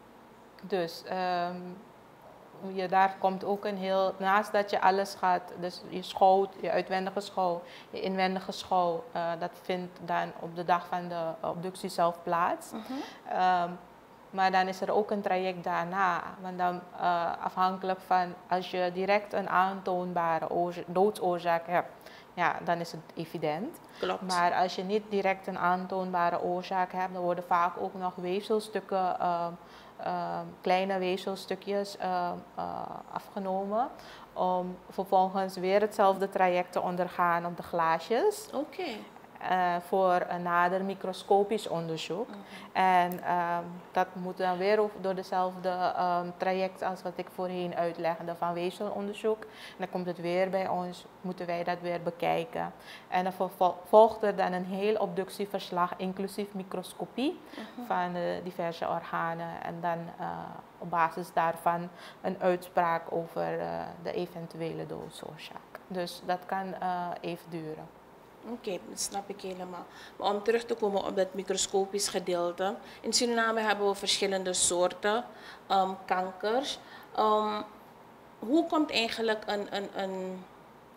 Dus um, je, daar komt ook een heel, naast dat je alles gaat, dus je schouw, je uitwendige schouw, je inwendige schouw, uh, dat vindt dan op de dag van de obductie zelf plaats. Uh-huh. Um, Maar dan is er ook een traject daarna. Want dan uh, afhankelijk van als je direct een aantoonbare doodsoorzaak hebt, ja, dan is het evident. Klopt. Maar als je niet direct een aantoonbare oorzaak hebt, dan worden vaak ook nog weefselstukken, uh, uh, kleine weefselstukjes uh, uh, afgenomen. Om vervolgens weer hetzelfde traject te ondergaan op de glaasjes. Oké. Okay. Uh, voor een nader microscopisch onderzoek. Uh-huh. En um, dat moet dan weer door dezelfde um, traject als wat ik voorheen uitlegde van weefselonderzoek. En dan komt het weer bij ons, moeten wij dat weer bekijken. En dan volgt er dan een heel obductieverslag, inclusief microscopie uh-huh. van de diverse organen. En dan uh, op basis daarvan een uitspraak over uh, de eventuele doodsoorzaak. Dus dat kan uh, even duren. Oké, okay, dat snap ik helemaal. Maar om terug te komen op dat microscopisch gedeelte. In Suriname hebben we verschillende soorten um, kankers. Um, hoe komt eigenlijk een, een, een,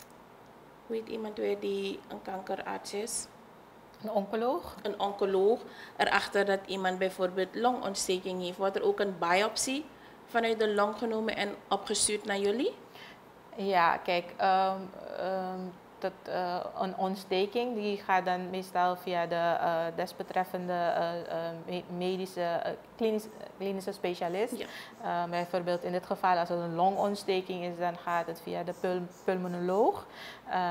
hoe heet iemand weer die een kankerarts is? Een oncoloog? Een oncoloog. Erachter dat iemand bijvoorbeeld longontsteking heeft. Wordt er ook een biopsie vanuit de long genomen en opgestuurd naar jullie? Ja, kijk... Um, um, tot uh, een ontsteking. Die gaat dan meestal via de uh, desbetreffende uh, uh, medische, uh, klinische, klinische specialist. Ja. Uh, bijvoorbeeld in dit geval als het een longontsteking is, dan gaat het via de pul pulmonoloog. Uh,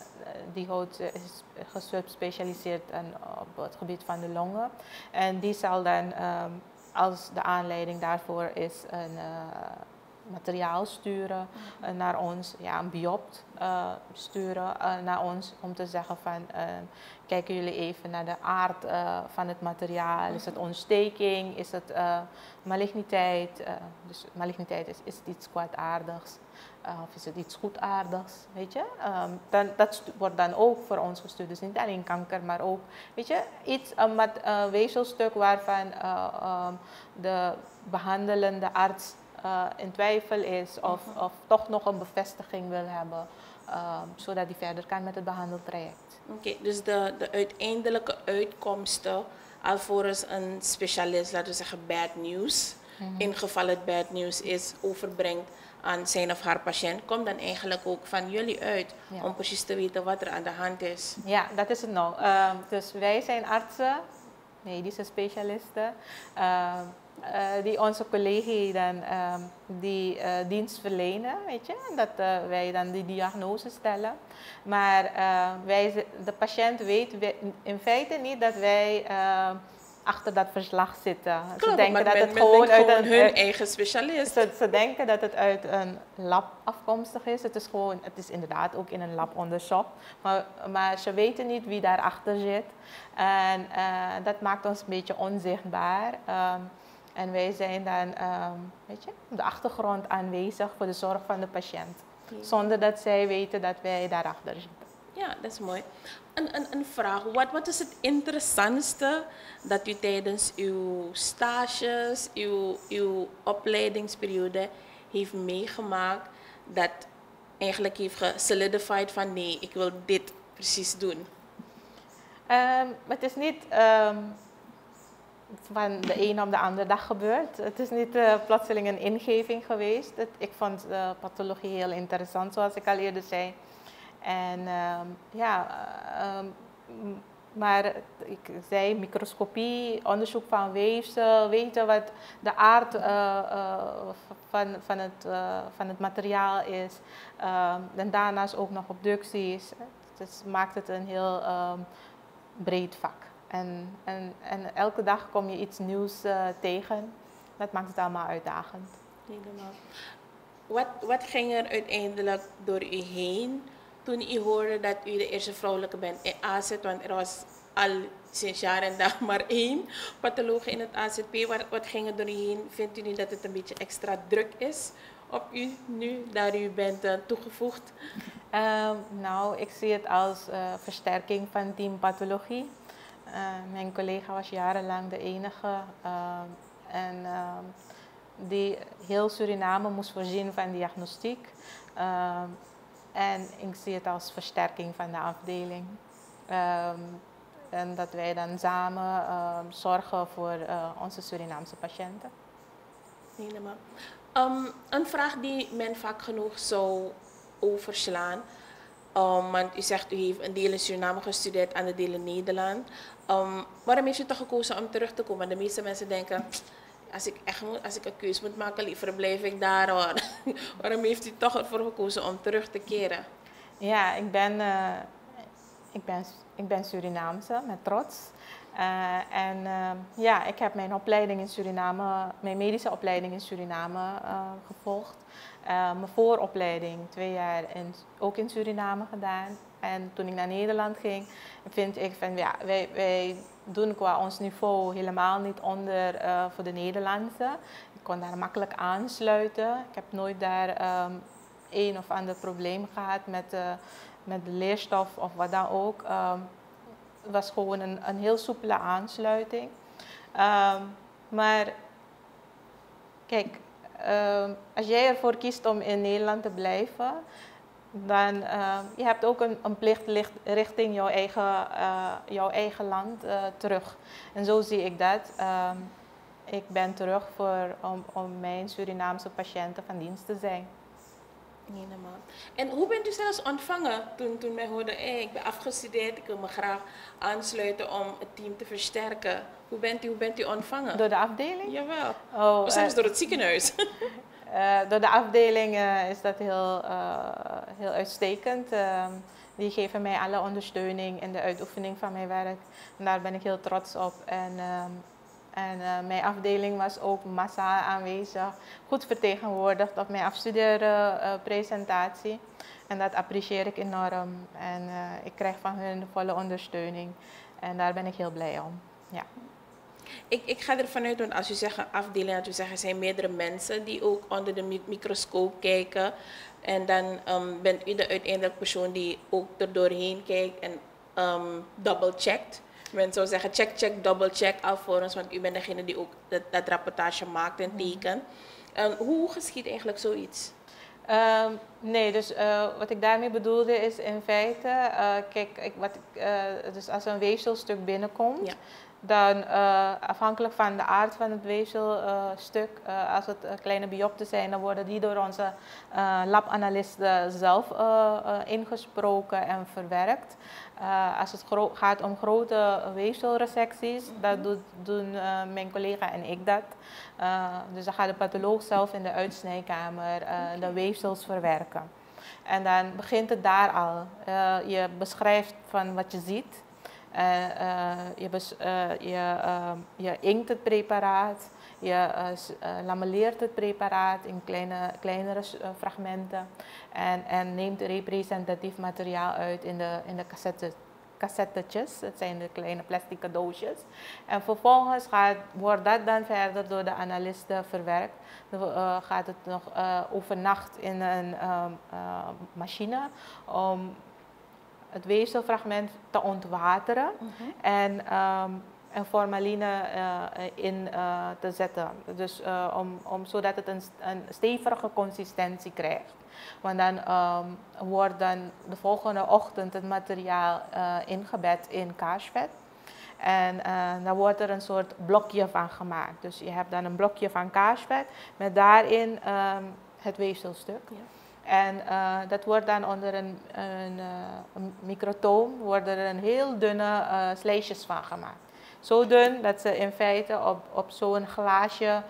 die houdt, is gespecialiseerd op het gebied van de longen. En die zal dan, um, als de aanleiding daarvoor is, een uh, materiaal sturen uh, naar ons, ja, een biopt uh, sturen uh, naar ons om te zeggen van uh, kijken jullie even naar de aard uh, van het materiaal. Is het ontsteking? Is het uh, maligniteit? Uh, dus maligniteit is, is het iets kwaadaardigs uh, of is het iets goedaardigs, weet je? Um, dan, dat wordt dan ook voor ons gestuurd. Dus niet alleen kanker, maar ook, weet je, iets, een mat, uh, weefselstuk waarvan uh, um, de behandelende arts Uh, in twijfel is of, uh-huh. of toch nog een bevestiging wil hebben, uh, zodat hij verder kan met het behandeltraject. Oké, okay, dus de, de uiteindelijke uitkomsten, alvorens een specialist, laten we zeggen bad news, uh-huh. in geval het bad news is, overbrengt aan zijn of haar patiënt, komt dan eigenlijk ook van jullie uit, ja. om precies te weten wat er aan de hand is. Ja, dat is het nou. Uh, dus wij zijn artsen, medische specialisten, uh, Uh, die onze collega's dan uh, die uh, dienst verlenen, weet je, dat uh, wij dan die diagnose stellen. Maar uh, wij, de patiënt weet in feite niet dat wij uh, achter dat verslag zitten. Klopt, ze denken dat men, het men gewoon uit gewoon een, hun uit, eigen specialist. Ze, ze denken dat het uit een lab afkomstig is. Het is gewoon, het is inderdaad ook in een lab onderzocht, maar, maar ze weten niet wie daarachter zit. En uh, dat maakt ons een beetje onzichtbaar. Um, En wij zijn dan, um, weet je, op de achtergrond aanwezig voor de zorg van de patiënt. Ja. Zonder dat zij weten dat wij daarachter zitten. Ja, dat is mooi. Een, een, een vraag. Wat, wat is het interessantste dat u tijdens uw stages, uw, uw opleidingsperiode heeft meegemaakt, dat eigenlijk heeft gesolidified van nee, ik wil dit precies doen? Um, het is niet Um, van de een op de andere dag gebeurd. Het is niet uh, plotseling een ingeving geweest. Het, ik vond uh, pathologie heel interessant, zoals ik al eerder zei. En uh, ja, uh, maar ik zei microscopie, onderzoek van weefsel, weten wat de aard uh, uh, van, van, het, uh, van het materiaal is. Uh, en daarnaast ook nog obducties. Dus maakt het een heel uh, breed vak. En, en, en elke dag kom je iets nieuws uh, tegen. Dat maakt het allemaal uitdagend. Helemaal. Wat, wat ging er uiteindelijk door u heen toen u hoorde dat u de eerste vrouwelijke bent in A Z? Want er was al sinds jaar en dag maar één patholoog in het A Z P. Wat, wat ging er door u heen? Vindt u niet dat het een beetje extra druk is op u nu, daar u bent uh, toegevoegd? Uh, nou, ik zie het als uh, versterking van team pathologie. Uh, mijn collega was jarenlang de enige uh, en uh, die heel Suriname moest voorzien van diagnostiek. Uh, en ik zie het als versterking van de afdeling. Uh, en dat wij dan samen uh, zorgen voor uh, onze Surinaamse patiënten. Helemaal. Um, een vraag die men vaak genoeg zou overslaan. Um, want u zegt u heeft een deel in Suriname gestudeerd en een deel in Nederland. Um, waarom heeft u toch gekozen om terug te komen? De meeste mensen denken, als ik echt moet, als ik een keuze moet maken, liever blijf ik daar. Hoor. Waarom heeft u toch ervoor gekozen om terug te keren? Ja, ik ben, uh, ik ben, ik ben Surinaamse met trots. Uh, en uh, ja, ik heb mijn opleiding in Suriname, mijn medische opleiding in Suriname uh, gevolgd. Uh, mijn vooropleiding twee jaar in, ook in Suriname gedaan. En toen ik naar Nederland ging, vind ik van ja, wij, wij doen qua ons niveau helemaal niet onder uh, voor de Nederlandse. Ik kon daar makkelijk aansluiten. Ik heb nooit daar um, een of ander probleem gehad met, uh, met de leerstof of wat dan ook. Um, het was gewoon een, een heel soepele aansluiting. Um, maar kijk, um, als jij ervoor kiest om in Nederland te blijven, dan uh, je hebt ook een, een plicht richting jouw eigen, uh, jouw eigen land uh, terug. En zo zie ik dat. Um, ik ben terug voor, om, om mijn Surinaamse patiënten van dienst te zijn. Ene maand. En hoe bent u zelfs ontvangen toen, toen wij hoorden, hey, ik ben afgestudeerd, ik wil me graag aansluiten om het team te versterken. Hoe bent u, hoe bent u ontvangen? Door de afdeling? Jawel. Oh, Of zelfs uh, door het ziekenhuis. uh, door de afdeling uh, is dat heel, uh, heel uitstekend. Uh, die geven mij alle ondersteuning in de uitoefening van mijn werk. En daar ben ik heel trots op. En, uh, En uh, mijn afdeling was ook massaal aanwezig, goed vertegenwoordigd op mijn afstudeerpresentatie. Uh, en dat apprecieer ik enorm. En uh, ik krijg van hun de volle ondersteuning. En daar ben ik heel blij om. Ja. Ik, ik ga ervan uit, want als u zegt een afdeling, dat u zegt er zijn meerdere mensen die ook onder de microscoop kijken. En dan um, bent u de uiteindelijke persoon die ook er doorheen kijkt en um, double-checkt. Men zou zeggen check, check, double check alvorens, want u bent degene die ook dat, dat rapportage maakt en tekent. Um, hoe geschiet eigenlijk zoiets? Um, nee, dus uh, wat ik daarmee bedoelde is in feite, uh, kijk, ik, wat ik, uh, dus als een weefselstuk binnenkomt, ja. dan uh, afhankelijk van de aard van het weefselstuk, uh, als het uh, kleine biopten zijn, dan worden die door onze uh, labanalisten zelf uh, uh, ingesproken en verwerkt. Uh, als het gaat om grote weefselresecties, mm-hmm. dat doet, doen uh, mijn collega en ik dat. Uh, dus dan gaat de patholoog zelf in de uitsnijkamer uh, okay. de weefsels verwerken. En dan begint het daar al. Uh, je beschrijft van wat je ziet. Uh, uh, je, bes, uh, je, uh, je inkt het preparaat. Je uh, uh, lamelleert het preparaat in kleine, kleinere uh, fragmenten en, en neemt representatief materiaal uit in de, in de cassette, cassettetjes. Dat zijn de kleine plastic doosjes. En vervolgens gaat, wordt dat dan verder door de analisten verwerkt. Dan uh, gaat het nog uh, overnacht in een uh, uh, machine om het weefselfragment te ontwateren. Mm-hmm. en, um, en formaline uh, in uh, te zetten. Dus uh, om, om, zodat het een, een stevige consistentie krijgt. Want dan um, wordt dan de volgende ochtend het materiaal uh, ingebed in kaasvet. En uh, dan wordt er een soort blokje van gemaakt. Dus je hebt dan een blokje van kaasvet met daarin um, het weefselstuk. Ja. En uh, dat wordt dan onder een, een, uh, een microtoom worden er een heel dunne uh, slijsjes van gemaakt. Zo dun dat ze in feite op, op zo'n glaasje um,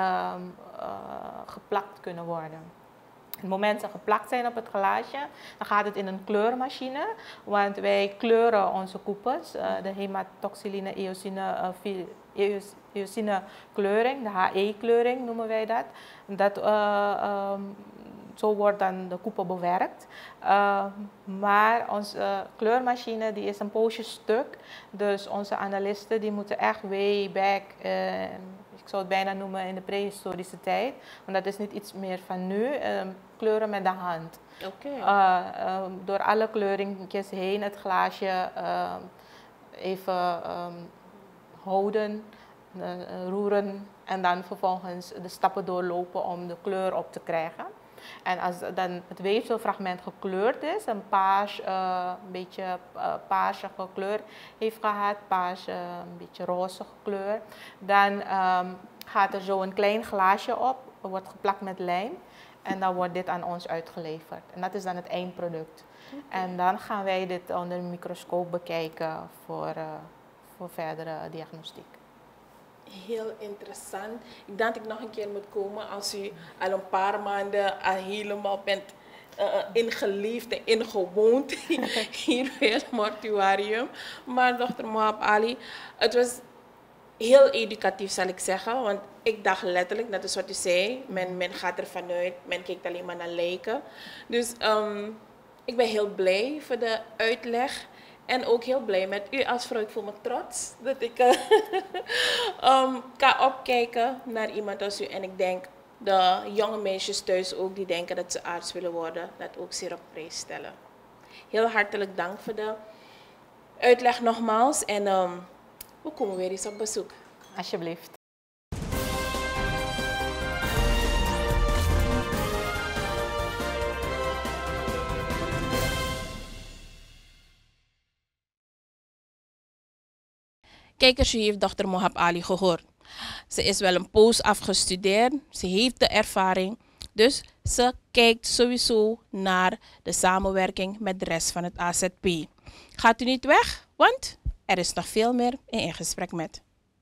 uh, geplakt kunnen worden. Op het moment dat ze geplakt zijn op het glaasje, dan gaat het in een kleurmachine. Want wij kleuren onze koepels, uh, de hematoxyline eosine, uh, eosine kleuring, de H E-kleuring noemen wij dat. dat uh, um, Zo wordt dan de koepel bewerkt. Uh, maar onze uh, kleurmachine die is een poosje stuk. Dus onze analisten die moeten echt way back, uh, ik zou het bijna noemen in de prehistorische tijd. Want dat is niet iets meer van nu. Uh, kleuren met de hand. Okay. Uh, uh, door alle kleuringjes heen het glaasje uh, even um, houden, uh, roeren. En dan vervolgens de stappen doorlopen om de kleur op te krijgen. En als dan het weefselfragment gekleurd is, een paars, uh, een beetje uh, paarsige kleur heeft gehad, paars, uh, een beetje roze kleur, dan um, gaat er zo een klein glaasje op, wordt geplakt met lijm en dan wordt dit aan ons uitgeleverd. En dat is dan het eindproduct. Okay. En dan gaan wij dit onder een microscoop bekijken voor, uh, voor verdere diagnostiek. Heel interessant. Ik denk dat ik nog een keer moet komen als u al een paar maanden al helemaal bent uh, ingeliefd en ingewoond hier bij het mortuarium. Maar dokter Mohab Ali, het was heel educatief zal ik zeggen, want ik dacht letterlijk, dat is wat u zei, men, men gaat ervan uit, men kijkt alleen maar naar lijken. Dus um, ik ben heel blij voor de uitleg. En ook heel blij met u als vrouw. Ik voel me trots dat ik uh, um, kan opkijken naar iemand als u. En ik denk de jonge meisjes thuis ook die denken dat ze arts willen worden, dat ook zeer op prijs stellen. Heel hartelijk dank voor de uitleg nogmaals. En um, we komen weer eens op bezoek. Alsjeblieft. Kijkers, u heeft dokter Mohab Ali gehoord. Ze is wel een poos afgestudeerd, ze heeft de ervaring, dus ze kijkt sowieso naar de samenwerking met de rest van het A Z P. Gaat u niet weg, want er is nog veel meer in In Gesprek Met.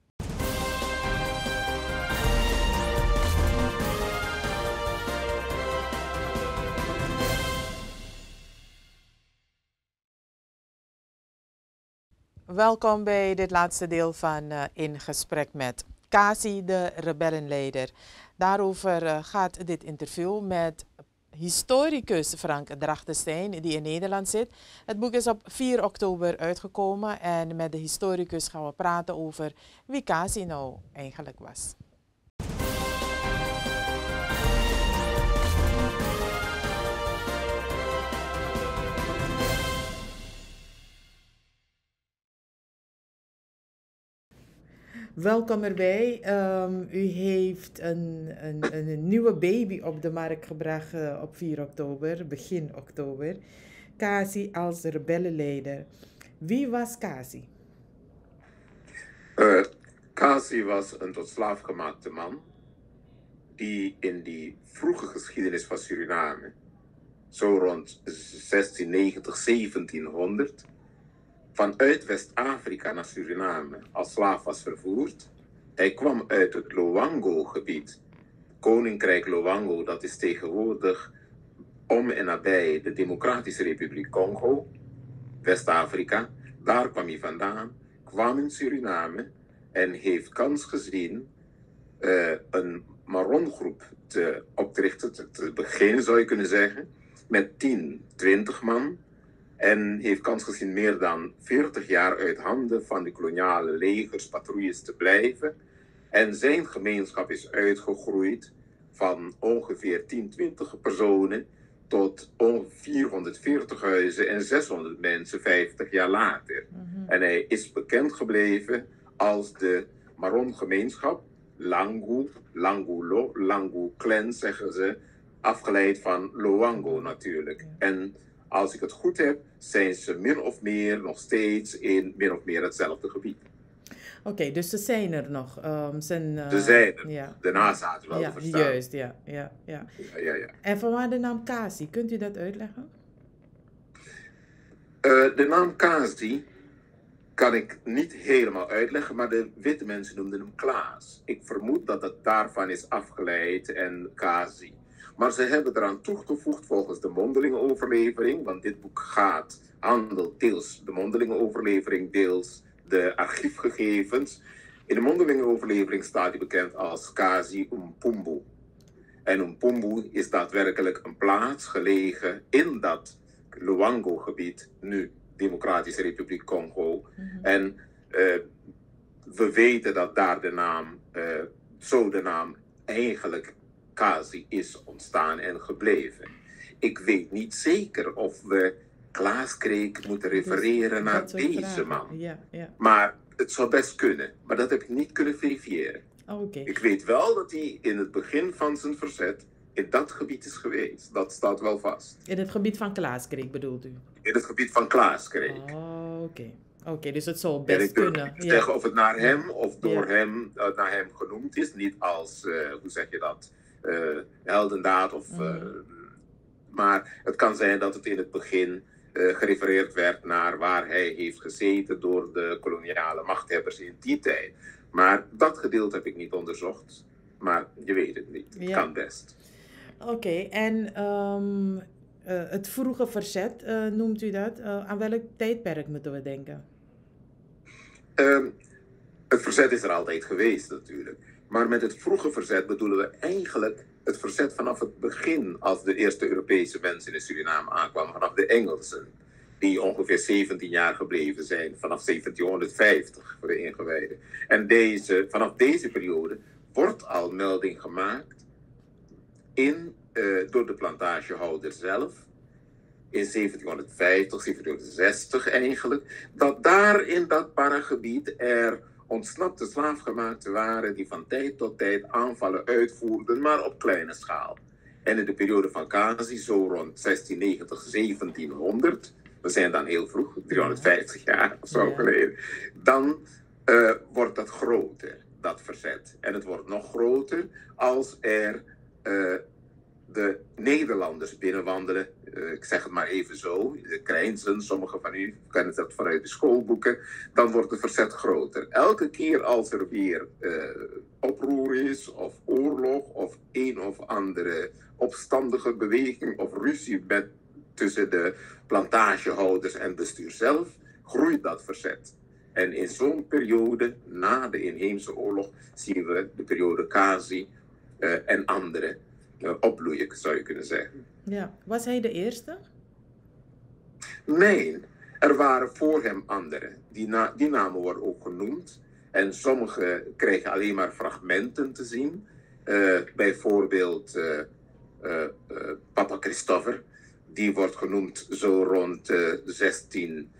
Welkom bij dit laatste deel van uh, In Gesprek Met Kasi, de rebellenleider. Daarover uh, gaat dit interview met historicus Frank Drachtenstein, die in Nederland zit. Het boek is op vier oktober uitgekomen en met de historicus gaan we praten over wie Kasi nou eigenlijk was. Welkom erbij. Um, u heeft een, een, een nieuwe baby op de markt gebracht uh, op vier oktober, begin oktober. Kasi als rebellenleider. Wie was Kasi? Uh, Kasi was een tot slaaf gemaakte man die in die vroege geschiedenis van Suriname, zo rond zestienhonderdnegentig, zeventienhonderd, vanuit West-Afrika naar Suriname als slaaf was vervoerd. Hij kwam uit het Loango-gebied. Koninkrijk Loango, dat is tegenwoordig om en nabij de Democratische Republiek Congo, West-Afrika. Daar kwam hij vandaan, kwam in Suriname en heeft kans gezien uh, een Marongroep te oprichten, te, te beginnen zou je kunnen zeggen, met tien, twintig man. En heeft kans gezien meer dan veertig jaar uit handen van de koloniale legers, patrouilles te blijven. En zijn gemeenschap is uitgegroeid van ongeveer tien, twintig personen tot ongeveer vierhonderdveertig huizen en zeshonderd mensen vijftig jaar later. Mm-hmm. En hij is bekend gebleven als de Maron-gemeenschap, Langu, Langulo, Langu clan zeggen ze, afgeleid van Loango natuurlijk. En als ik het goed heb, zijn ze min of meer nog steeds in min of meer hetzelfde gebied. Oké, okay, dus ze zijn er nog. Um, zijn, uh, ze zijn er. Ja. De nazaten wel ja, te verstaan. Juist, ja. ja, ja. ja, ja, ja. En van waar de naam Kasi? Kunt u dat uitleggen? Uh, de naam Kasi kan ik niet helemaal uitleggen, maar de witte mensen noemden hem Klaas. Ik vermoed dat het daarvan is afgeleid en Kasi. Maar ze hebben eraan toegevoegd volgens de mondelinge overlevering, want dit boek gaat, handelt deels de mondelinge overlevering, deels de archiefgegevens. In de mondelinge overlevering staat hij bekend als Kasi Umpumbu. En Umpumbu is daadwerkelijk een plaats gelegen in dat Loango-gebied, nu Democratische Republiek Congo. Mm-hmm. En uh, we weten dat daar de naam, uh, zo de naam eigenlijk Kasi is ontstaan en gebleven. Ik weet niet zeker of we Klaas Kreek moeten refereren dus, naar deze vragen. man. Ja, ja. Maar het zou best kunnen. Maar dat heb ik niet kunnen verifiëren. Oh, okay. Ik weet wel dat hij in het begin van zijn verzet in dat gebied is geweest. Dat staat wel vast. In het gebied van Klaas Kreek bedoelt u? In het gebied van Klaas Kreek. Oh, oké. Okay. Oké, okay, dus het zou best en ik kunnen. Ik ja. zeggen of het naar hem of door ja. hem, uh, naar hem genoemd is. Niet als, uh, hoe zeg je dat... Uh, heldendaad of... Uh, mm. Maar het kan zijn dat het in het begin uh, gerefereerd werd naar waar hij heeft gezeten door de koloniale machthebbers in die tijd. Maar dat gedeelte heb ik niet onderzocht. Maar je weet het niet. Het ja. kan best. Oké, okay, en um, uh, het vroege verzet, uh, noemt u dat? Uh, aan welk tijdperk moeten we denken? Um, het verzet is er altijd geweest natuurlijk. Maar met het vroege verzet bedoelen we eigenlijk het verzet vanaf het begin, als de eerste Europese mensen in Suriname aankwamen, vanaf de Engelsen, die ongeveer zeventien jaar gebleven zijn, vanaf zeventienhonderdvijftig voor de ingewijden. En deze, vanaf deze periode wordt al melding gemaakt in, uh, door de plantagehouder zelf, in zeventienhonderdvijftig, zeventienhonderdzestig eigenlijk, dat daar in dat paragebied er ontsnapte slaafgemaakten waren die van tijd tot tijd aanvallen uitvoerden, maar op kleine schaal. En in de periode van Kasi, zo rond zestienhonderdnegentig, zeventienhonderd, we zijn dan heel vroeg, driehonderdvijftig jaar of zo geleden, dan uh, wordt dat groter, dat verzet. En het wordt nog groter als er uh, de Nederlanders binnenwandelen. Uh, ik zeg het maar even zo. De Krijnsen, sommigen van u kennen dat vanuit de schoolboeken. Dan wordt het verzet groter. Elke keer als er weer uh, oproer is, of oorlog, of een of andere opstandige beweging of ruzie met, tussen de plantagehouders en bestuur zelf, groeit dat verzet. En in zo'n periode, na de inheemse oorlog, zien we de periode Casi uh, en andere uh, opbloeien, zou je kunnen zeggen. Ja, was hij de eerste? Nee, er waren voor hem anderen. Die, na, die namen worden ook genoemd. En sommigen kregen alleen maar fragmenten te zien. Uh, bijvoorbeeld uh, uh, uh, Papa Christopher. Die wordt genoemd zo rond uh, zestien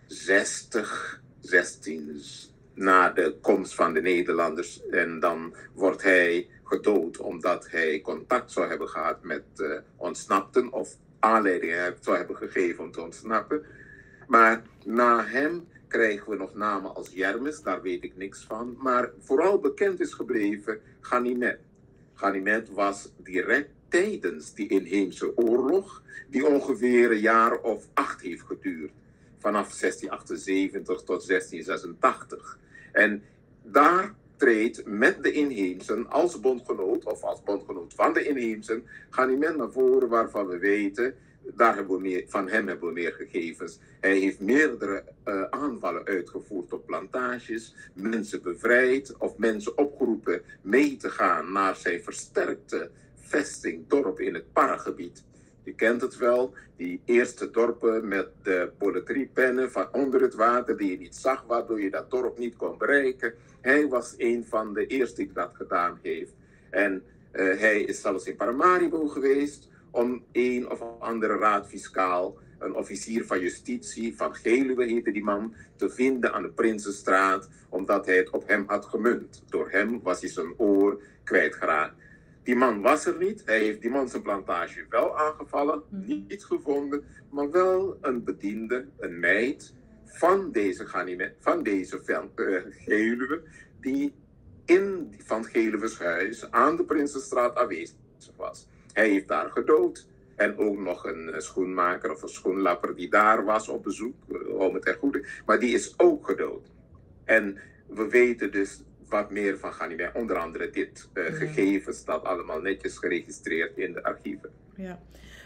zestig, zestien na de komst van de Nederlanders. En dan wordt hij gedood omdat hij contact zou hebben gehad met uh, ontsnapten of aanleiding zou hebben gegeven om te ontsnappen. Maar na hem krijgen we nog namen als Jermes, daar weet ik niks van. Maar vooral bekend is gebleven Ganimet. Ganimet was direct tijdens die inheemse oorlog, die ongeveer een jaar of acht heeft geduurd. Vanaf zestien achtenzeventig tot zestien zesentachtig. En daar treedt met de inheemsen als bondgenoot, of als bondgenoot van de inheemsen, Ganimet naar voren waarvan we weten, daar hebben we meer, van hem hebben we meer gegevens. Hij heeft meerdere uh, aanvallen uitgevoerd op plantages, mensen bevrijd of mensen opgeroepen mee te gaan naar zijn versterkte vesting, dorp in het Paragebied. Je kent het wel, die eerste dorpen met de bolletriepennen van onder het water die je niet zag, waardoor je dat dorp niet kon bereiken. Hij was een van de eerste die dat gedaan heeft. En uh, hij is zelfs in Paramaribo geweest om een of andere raadfiscaal, een officier van justitie, van Geluwe heette die man, te vinden aan de Prinsenstraat, omdat hij het op hem had gemunt. Door hem was hij zijn oor kwijtgeraakt. Die man was er niet. Hij heeft die man zijn plantage wel aangevallen, niet gevonden, maar wel een bediende, een meid van deze Ganimet, van deze van, uh, Geluwe, die in Van Geluwe's huis aan de Prinsenstraat aanwezig was. Hij heeft daar gedood. En ook nog een schoenmaker of een schoenlapper die daar was op bezoek, om het echt goed. Maar die is ook gedood. En we weten dus wat meer van Ganimet. Onder andere dit uh, ja. gegevens, dat allemaal netjes geregistreerd in de archieven. Ja.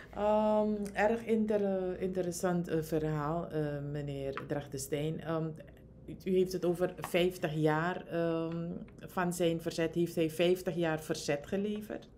Um, erg inter interessant uh, verhaal, uh, meneer Drachtestein. Um, u heeft het over vijftig jaar um, van zijn verzet. Heeft hij vijftig jaar verzet geleverd?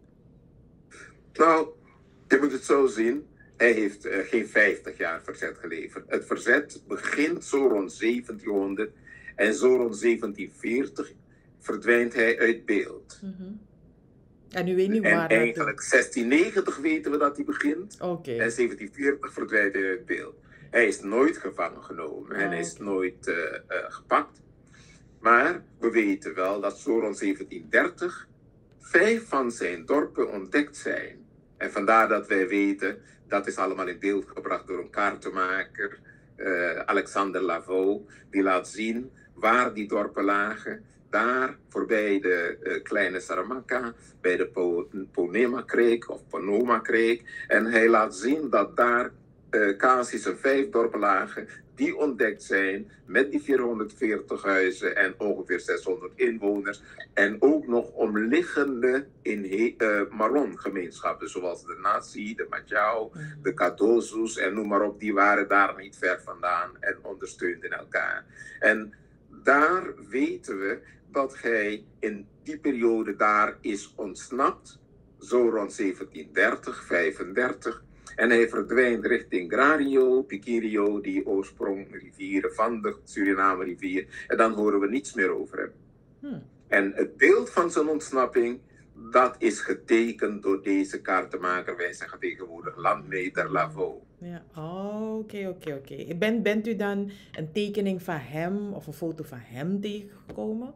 Nou, je moet het zo zien. Hij heeft uh, geen vijftig jaar verzet geleverd. Het verzet begint zo rond zeventienhonderd en zo rond zeventien veertig verdwijnt hij uit beeld. Mm-hmm. En u weet niet en waar... eigenlijk dat... zestien negentig weten we dat hij begint. Okay. En zeventien veertig verdwijnt hij uit beeld. Hij is nooit gevangen genomen. Oh, en hij is okay. nooit uh, uh, gepakt. Maar we weten wel dat zo rond zeventien dertig vijf van zijn dorpen ontdekt zijn. En vandaar dat wij weten, dat is allemaal in beeld gebracht door een kaartenmaker, uh, Alexander Lavaux, die laat zien waar die dorpen lagen. Daar, voorbij de uh, kleine Saramacca, bij de po Ponema-kreek of Ponoma-kreek. En hij laat zien dat daar uh, Casi's en vijf dorpen lagen die ontdekt zijn met die vierhonderdveertig huizen en ongeveer zeshonderd inwoners. En ook nog omliggende in uh, Maron-gemeenschappen, zoals de Nasi, de Majau, de Kadozus en noem maar op. Die waren daar niet ver vandaan en ondersteunden elkaar. En daar weten we dat hij in die periode daar is ontsnapt, zo rond zeventien dertig, vijfendertig. En hij verdwijnt richting Grario, Piquirio, die oorsprongrivieren van de Suriname-rivier. En dan horen we niets meer over hem. Hmm. En het beeld van zijn ontsnapping, dat is getekend door deze kaartenmaker. Wij zeggen tegenwoordig landmeter Lavaux. Ja, oké, oké, oké. Bent, bent u dan een tekening van hem of een foto van hem tegengekomen?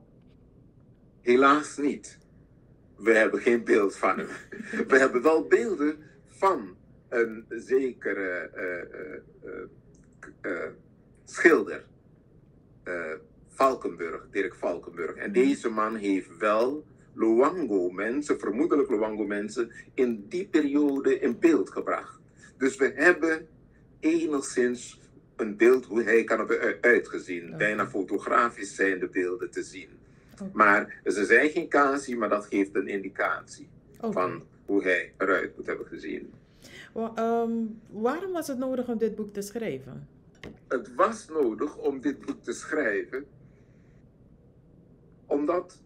Helaas niet. We hebben geen beeld van hem. We hebben wel beelden van een zekere uh, uh, uh, uh, schilder, uh, Valkenburg, Dirk Valkenburg. En deze man heeft wel Luango-mensen, vermoedelijk Luango-mensen, in die periode in beeld gebracht. Dus we hebben enigszins een beeld hoe hij kan hebben uitgezien. Okay. Bijna fotografisch zijn de beelden te zien. Okay. Maar ze zijn geen casie, maar dat geeft een indicatie okay. van hoe hij eruit moet hebben gezien. Well, um, waarom was het nodig om dit boek te schrijven? Het was nodig om dit boek te schrijven, omdat,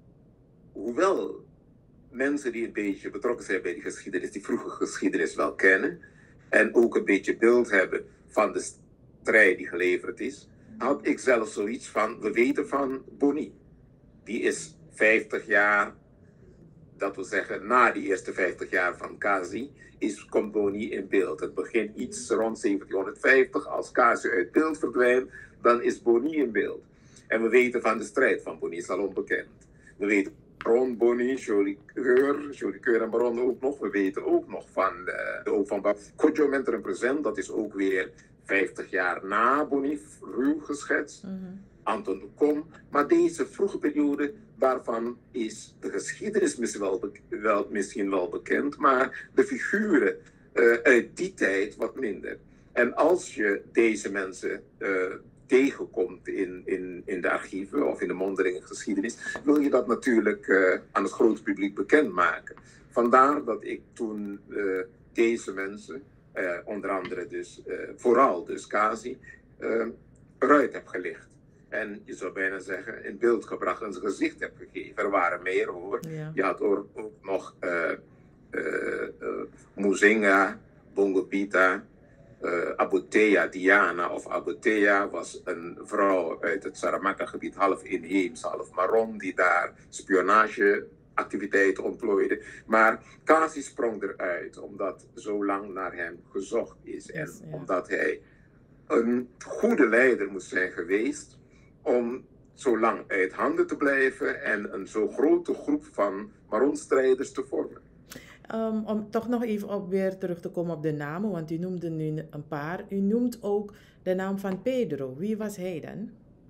hoewel mensen die een beetje betrokken zijn bij die geschiedenis, die vroege geschiedenis wel kennen, en ook een beetje beeld hebben van de strijd die geleverd is, had ik zelf zoiets van, we weten van Boni. Die is vijftig jaar, dat wil zeggen, na die eerste vijftig jaar van Kazi, is, komt Boni in beeld. Het begint iets rond zeventienhonderdvijftig, als Kazi uit beeld verdwijnt, dan is Boni in beeld. En we weten van de strijd van Boni, is al onbekend. We weten Baron Boni, Joli Coeur, Joli Coeur en Baron ook nog. We weten ook nog van de ook van Kodjo Mentor en Present, dat is ook weer vijftig jaar na Boni, ruw geschetst. Mm-hmm. Anton de Kom. Maar deze vroege periode, daarvan is de geschiedenis misschien wel, be- wel, misschien wel bekend, maar de figuren uh, uit die tijd wat minder. En als je deze mensen uh, tegenkomt in, in, in de archieven of in de mondelinge geschiedenis, wil je dat natuurlijk uh, aan het grote publiek bekendmaken. Vandaar dat ik toen uh, deze mensen, uh, onder andere dus, uh, vooral dus Kazi, uh, eruit heb gelicht. En je zou bijna zeggen, in beeld gebracht en zijn gezicht heb gegeven. Er waren meer hoor. Ja. Je had ook, ook nog uh, uh, uh, Muzinga, Bongobita, uh, Abutea Diana of Abutea was een vrouw uit het Saramaka-gebied, half inheems, half Maron, die daar spionageactiviteiten ontplooide. Maar Kazi sprong eruit, omdat zo lang naar hem gezocht is. En yes, ja. omdat hij een goede leider moest zijn geweest, om zo lang uit handen te blijven en een zo grote groep van Maron-strijders te vormen. Um, om toch nog even op weer terug te komen op de namen, want u noemde nu een paar. U noemt ook de naam van Pedro. Wie was hij dan?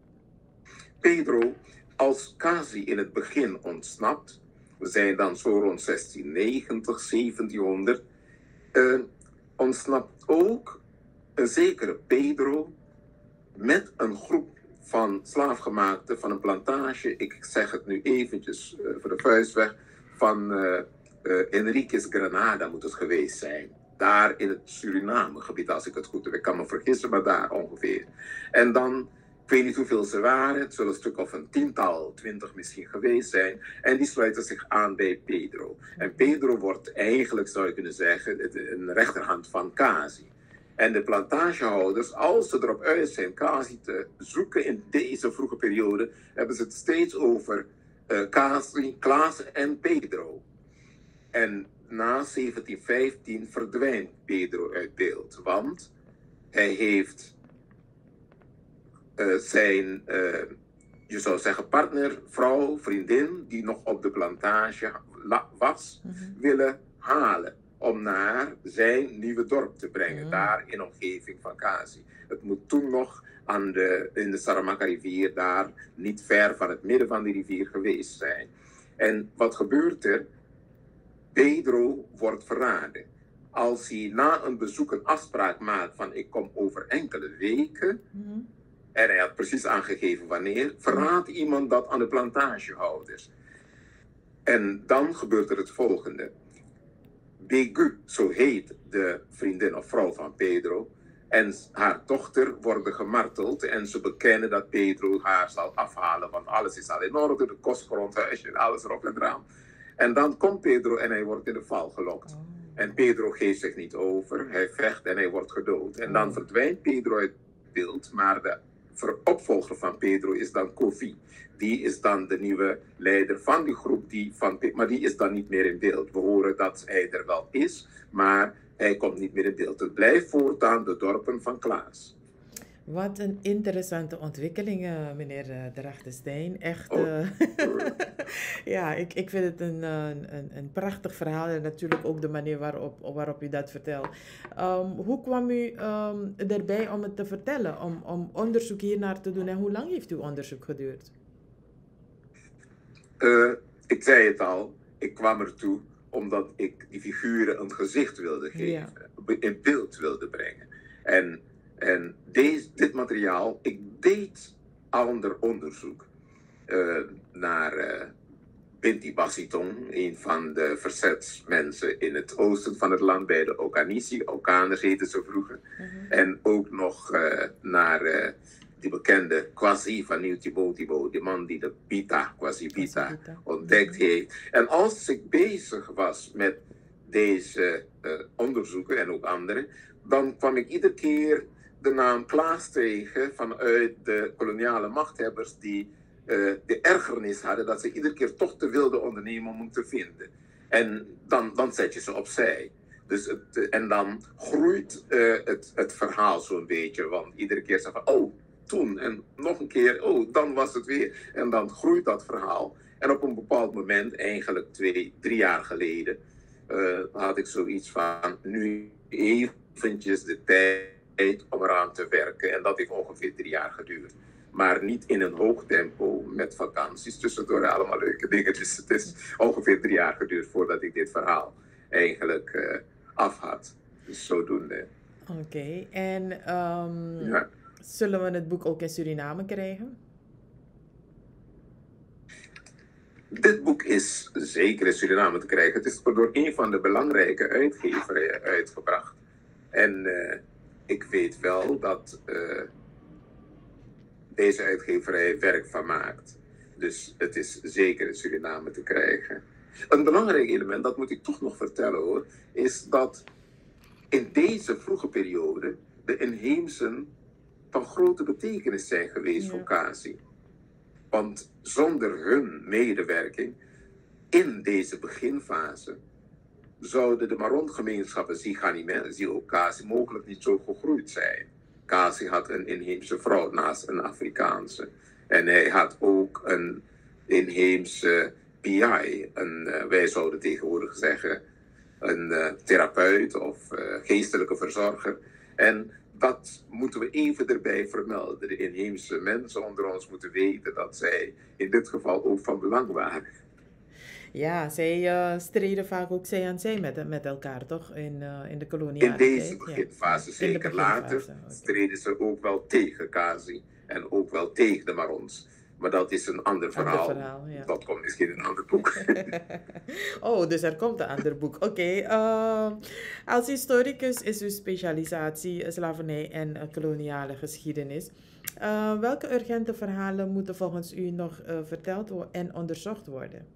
Pedro, als Kazi in het begin ontsnapt, we zijn dan zo rond zestienhonderdnegentig, zeventienhonderd, uh, ontsnapt ook een zekere Pedro met een groep van slaafgemaakten van een plantage, ik zeg het nu eventjes uh, voor de vuist weg, van uh, uh, Enriquez Granada moet het geweest zijn. Daar in het Suriname-gebied, als ik het goed heb. Ik kan me vergissen, maar daar ongeveer. En dan, ik weet niet hoeveel ze waren, het zullen een stuk of een tiental, twintig misschien geweest zijn. En die sluiten zich aan bij Pedro. En Pedro wordt eigenlijk, zou je kunnen zeggen, een rechterhand van Kazi. En de plantagehouders, als ze erop uit zijn Kazi te zoeken in deze vroege periode, hebben ze het steeds over uh, Kazi, Klaas en Pedro. En na zeventien vijftien verdwijnt Pedro uit beeld, want hij heeft uh, zijn, uh, je zou zeggen, partner, vrouw, vriendin, die nog op de plantage was, mm-hmm. willen halen. Om naar zijn nieuwe dorp te brengen, mm. daar in de omgeving van Kazi. Het moet toen nog aan de, in de Saramaka-rivier, daar niet ver van het midden van die rivier geweest zijn. En wat gebeurt er? Pedro wordt verraden. Als hij na een bezoek een afspraak maakt van ik kom over enkele weken, mm. en hij had precies aangegeven wanneer, verraadt mm. iemand dat aan de plantagehouders. En dan gebeurt er het volgende. Begu, zo heet de vriendin of vrouw van Pedro, en haar dochter worden gemarteld en ze bekennen dat Pedro haar zal afhalen, want alles is al in orde, de kostgrondhuisje en alles erop en eraan. En dan komt Pedro en hij wordt in de val gelokt. Oh. En Pedro geeft zich niet over, hij vecht en hij wordt gedood. En dan verdwijnt Pedro uit beeld, maar de opvolger van Pedro is dan Kofi. Die is dan de nieuwe leider van die groep, die van, maar die is dan niet meer in beeld. We horen dat hij er wel is, maar hij komt niet meer in beeld. Het blijft voortaan de dorpen van Klaas. Wat een interessante ontwikkeling, uh, meneer uh, De Rachtenstein. Echt, uh, oh. ja, ik, ik vind het een, een, een prachtig verhaal en natuurlijk ook de manier waarop, waarop u dat vertelt. Um, hoe kwam u um, erbij om het te vertellen, om, om onderzoek hiernaar te doen en hoe lang heeft uw onderzoek geduurd? Uh, ik zei het al, ik kwam ertoe omdat ik die figuren een gezicht wilde geven, ja. in beeld wilde brengen. En, en deze, dit materiaal, ik deed ander onderzoek uh, naar uh, Binti Bassiton, een van de verzetsmensen in het oosten van het land bij de Okanisi, Okaners heten ze vroeger. Mm-hmm. En ook nog uh, naar uh, die bekende Kwasi van Nieuw Tibo-Tibo, die man die de Pita, Kwasi Pita, ontdekt mm-hmm. heeft. En als ik bezig was met deze uh, onderzoeken en ook andere, dan kwam ik iedere keer de naam Klaas tegen vanuit de koloniale machthebbers die uh, de ergernis hadden dat ze iedere keer toch de wilde ondernemer moeten vinden. En dan, dan zet je ze opzij. Dus het, uh, en dan groeit uh, het, het verhaal zo'n beetje, want iedere keer zeg van, oh, toen en nog een keer, oh, dan was het weer. En dan groeit dat verhaal. En op een bepaald moment, eigenlijk twee, drie jaar geleden, uh, had ik zoiets van, nu eventjes de tijd om eraan te werken. En dat heeft ongeveer drie jaar geduurd. Maar niet in een hoog tempo met vakanties. Tussendoor allemaal leuke dingen. Dus het is ongeveer drie jaar geduurd voordat ik dit verhaal eigenlijk uh, af had. Dus zodoende. Oké, okay. En um, ja. zullen we het boek ook in Suriname krijgen? Dit boek is zeker in Suriname te krijgen. Het is door een van de belangrijke uitgeverijen uitgebracht. En uh, ik weet wel dat uh, deze uitgeverij werk van maakt. Dus het is zeker in Suriname te krijgen. Een belangrijk element, dat moet ik toch nog vertellen hoor, is dat in deze vroege periode de inheemsen van grote betekenis zijn geweest ja. voor Kasi. Want zonder hun medewerking in deze beginfase zouden de Maron-gemeenschappen Ziganime, Zio-Kasi, mogelijk niet zo gegroeid zijn. Kasi had een inheemse vrouw naast een Afrikaanse. En hij had ook een inheemse P I, een, uh, wij zouden tegenwoordig zeggen, een uh, therapeut of uh, geestelijke verzorger. En dat moeten we even erbij vermelden. De inheemse mensen onder ons moeten weten dat zij in dit geval ook van belang waren. Ja, zij uh, streden vaak ook zij aan zij met, met elkaar, toch? In, uh, in de koloniale In deze tijd. beginfase, ja. zeker. Beginfase. Later okay. streden ze ook wel tegen Kasi en ook wel tegen de Marons. Maar dat is een ander verhaal. Ander verhaal ja. Dat komt misschien in een ander boek. Oh, dus er komt een ander boek. Oké. Okay. Uh, als historicus is uw specialisatie slavernij en uh, koloniale geschiedenis. Uh, welke urgente verhalen moeten volgens u nog uh, verteld en onderzocht worden?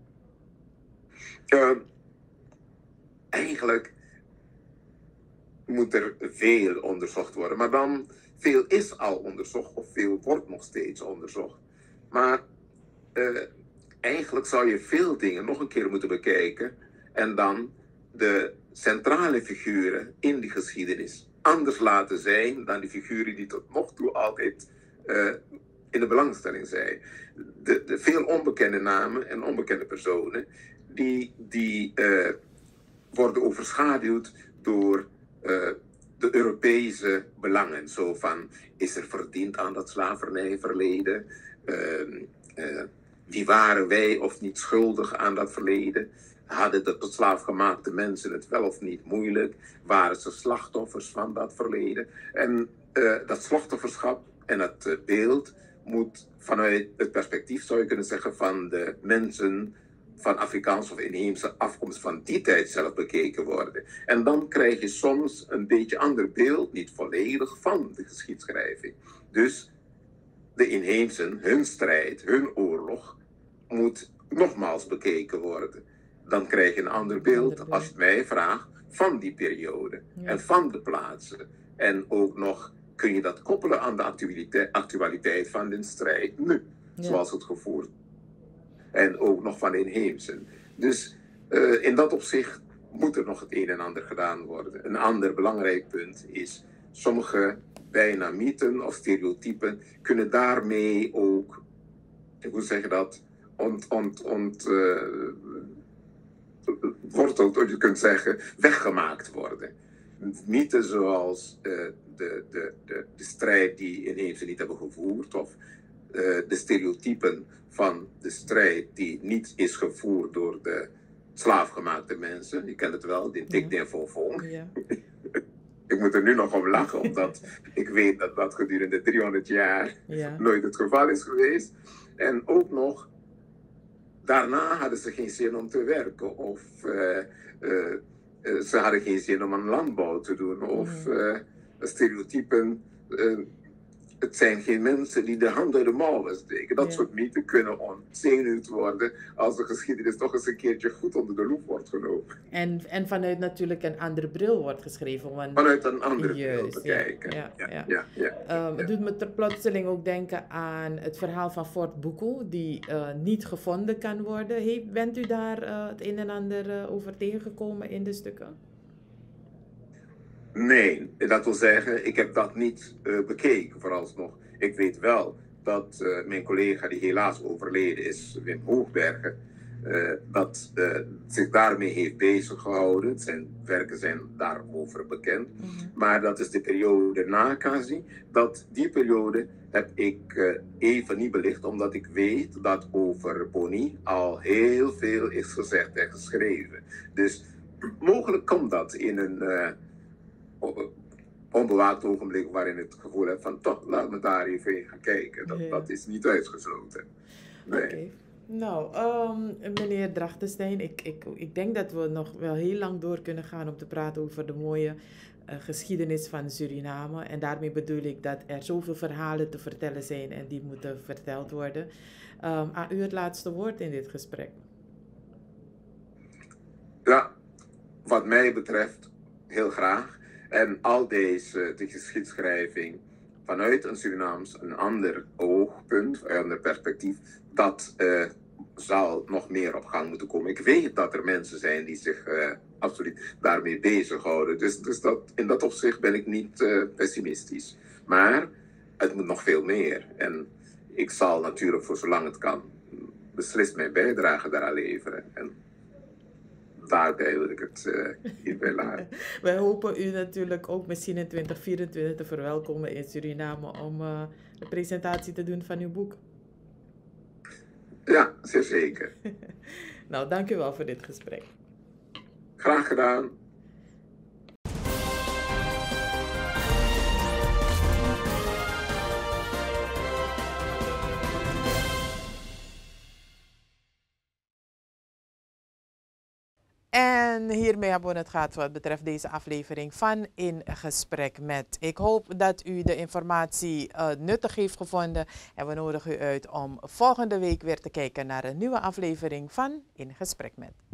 Uh, eigenlijk moet er veel onderzocht worden. Maar dan, veel is al onderzocht of veel wordt nog steeds onderzocht. Maar uh, eigenlijk zou je veel dingen nog een keer moeten bekijken en dan de centrale figuren in die geschiedenis anders laten zijn dan die figuren die tot nog toe altijd uh, in de belangstelling zijn. De, de veel onbekende namen en onbekende personen die, die uh, worden overschaduwd door uh, de Europese belangen. Zo van, is er verdiend aan dat slavernijverleden? Uh, uh, wie waren wij of niet schuldig aan dat verleden? Hadden de tot slaafgemaakte mensen het wel of niet moeilijk? Waren ze slachtoffers van dat verleden? En uh, dat slachtofferschap en het uh, beeld moet vanuit het perspectief, zou je kunnen zeggen, van de mensen van Afrikaanse of inheemse afkomst van die tijd zelf bekeken worden. En dan krijg je soms een beetje ander beeld, niet volledig, van de geschiedschrijving. Dus de inheemsen, hun strijd, hun oorlog, moet nogmaals bekeken worden. Dan krijg je een ander beeld, als je het mij vraagt, van die periode ja. en van de plaatsen. En ook nog kun je dat koppelen aan de actualiteit, actualiteit van de strijd nu, ja. zoals het gevoerd. En ook nog van de inheemsen. Dus uh, in dat opzicht moet er nog het een en ander gedaan worden. Een ander belangrijk punt is, sommige bijna mythen of stereotypen kunnen daarmee ook, hoe zeg je dat, ont, ont, ont, uh, worteld, of je kunt zeggen, weggemaakt worden. Mythen zoals uh, de, de, de, de strijd die inheemsen niet hebben gevoerd, of uh, de stereotypen van de strijd die niet is gevoerd door de slaafgemaakte mensen. Je kent het wel, die tik den Fonfon. Ja. Ik moet er nu nog om lachen, omdat ik weet dat dat gedurende driehonderd jaar Ja. nooit het geval is geweest. En ook nog, daarna hadden ze geen zin om te werken. Of uh, uh, uh, ze hadden geen zin om aan landbouw te doen. Of uh, stereotypen. Uh, het zijn geen mensen die de hand uit de mouwen steken. Dat Ja. soort mythen kunnen ontzenuwd worden als de geschiedenis toch eens een keertje goed onder de loep wordt genomen. En, en vanuit natuurlijk een andere bril wordt geschreven. Want, Vanuit een andere bril Juist, te ja, kijken. ja, Ja, ja. ja, ja, Um, ja. het doet me ter plotseling ook denken aan het verhaal van Fort Bucco, die uh, niet gevonden kan worden. He, bent u daar uh, het een en ander uh, over tegengekomen in de stukken? Nee, dat wil zeggen, ik heb dat niet uh, bekeken vooralsnog. Ik weet wel dat uh, mijn collega die helaas overleden is, Wim Hoogbergen, uh, dat uh, zich daarmee heeft bezig gehouden. Zijn werken zijn daarover bekend. Mm-hmm. Maar dat is de periode na Kazi. Dat die periode heb ik uh, even niet belicht, omdat ik weet dat over Boni al heel veel is gezegd en geschreven. Dus mogelijk komt dat in een uh, onbewaakt ogenblik waarin het gevoel hebt van toch, laat me daar even in gaan kijken. Dat, ja. dat is niet uitgesloten. Nee. Okay. Nou, um, meneer Drachtenstein, ik, ik, ik denk dat we nog wel heel lang door kunnen gaan om te praten over de mooie uh, geschiedenis van Suriname. En daarmee bedoel ik dat er zoveel verhalen te vertellen zijn en die moeten verteld worden. Um, aan u het laatste woord in dit gesprek. Ja, wat mij betreft heel graag. En al deze de geschiedschrijving vanuit een Surinaams, een ander oogpunt, een ander perspectief, dat uh, zal nog meer op gang moeten komen. Ik weet dat er mensen zijn die zich uh, absoluut daarmee bezighouden. Dus, dus dat, in dat opzicht ben ik niet uh, pessimistisch. Maar het moet nog veel meer. En ik zal natuurlijk voor zolang het kan beslist mijn bijdrage daaraan leveren. En daarbij wil ik het uh, hierbij laten. Wij hopen u natuurlijk ook misschien in twintig vierentwintig te verwelkomen in Suriname om uh, de presentatie te doen van uw boek. Ja, zeer zeker. Nou, dank u wel voor dit gesprek. Graag gedaan. En hiermee hebben we het gehad wat betreft deze aflevering van In Gesprek Met. Ik hoop dat u de informatie uh, nuttig heeft gevonden en we nodigen u uit om volgende week weer te kijken naar een nieuwe aflevering van In Gesprek Met.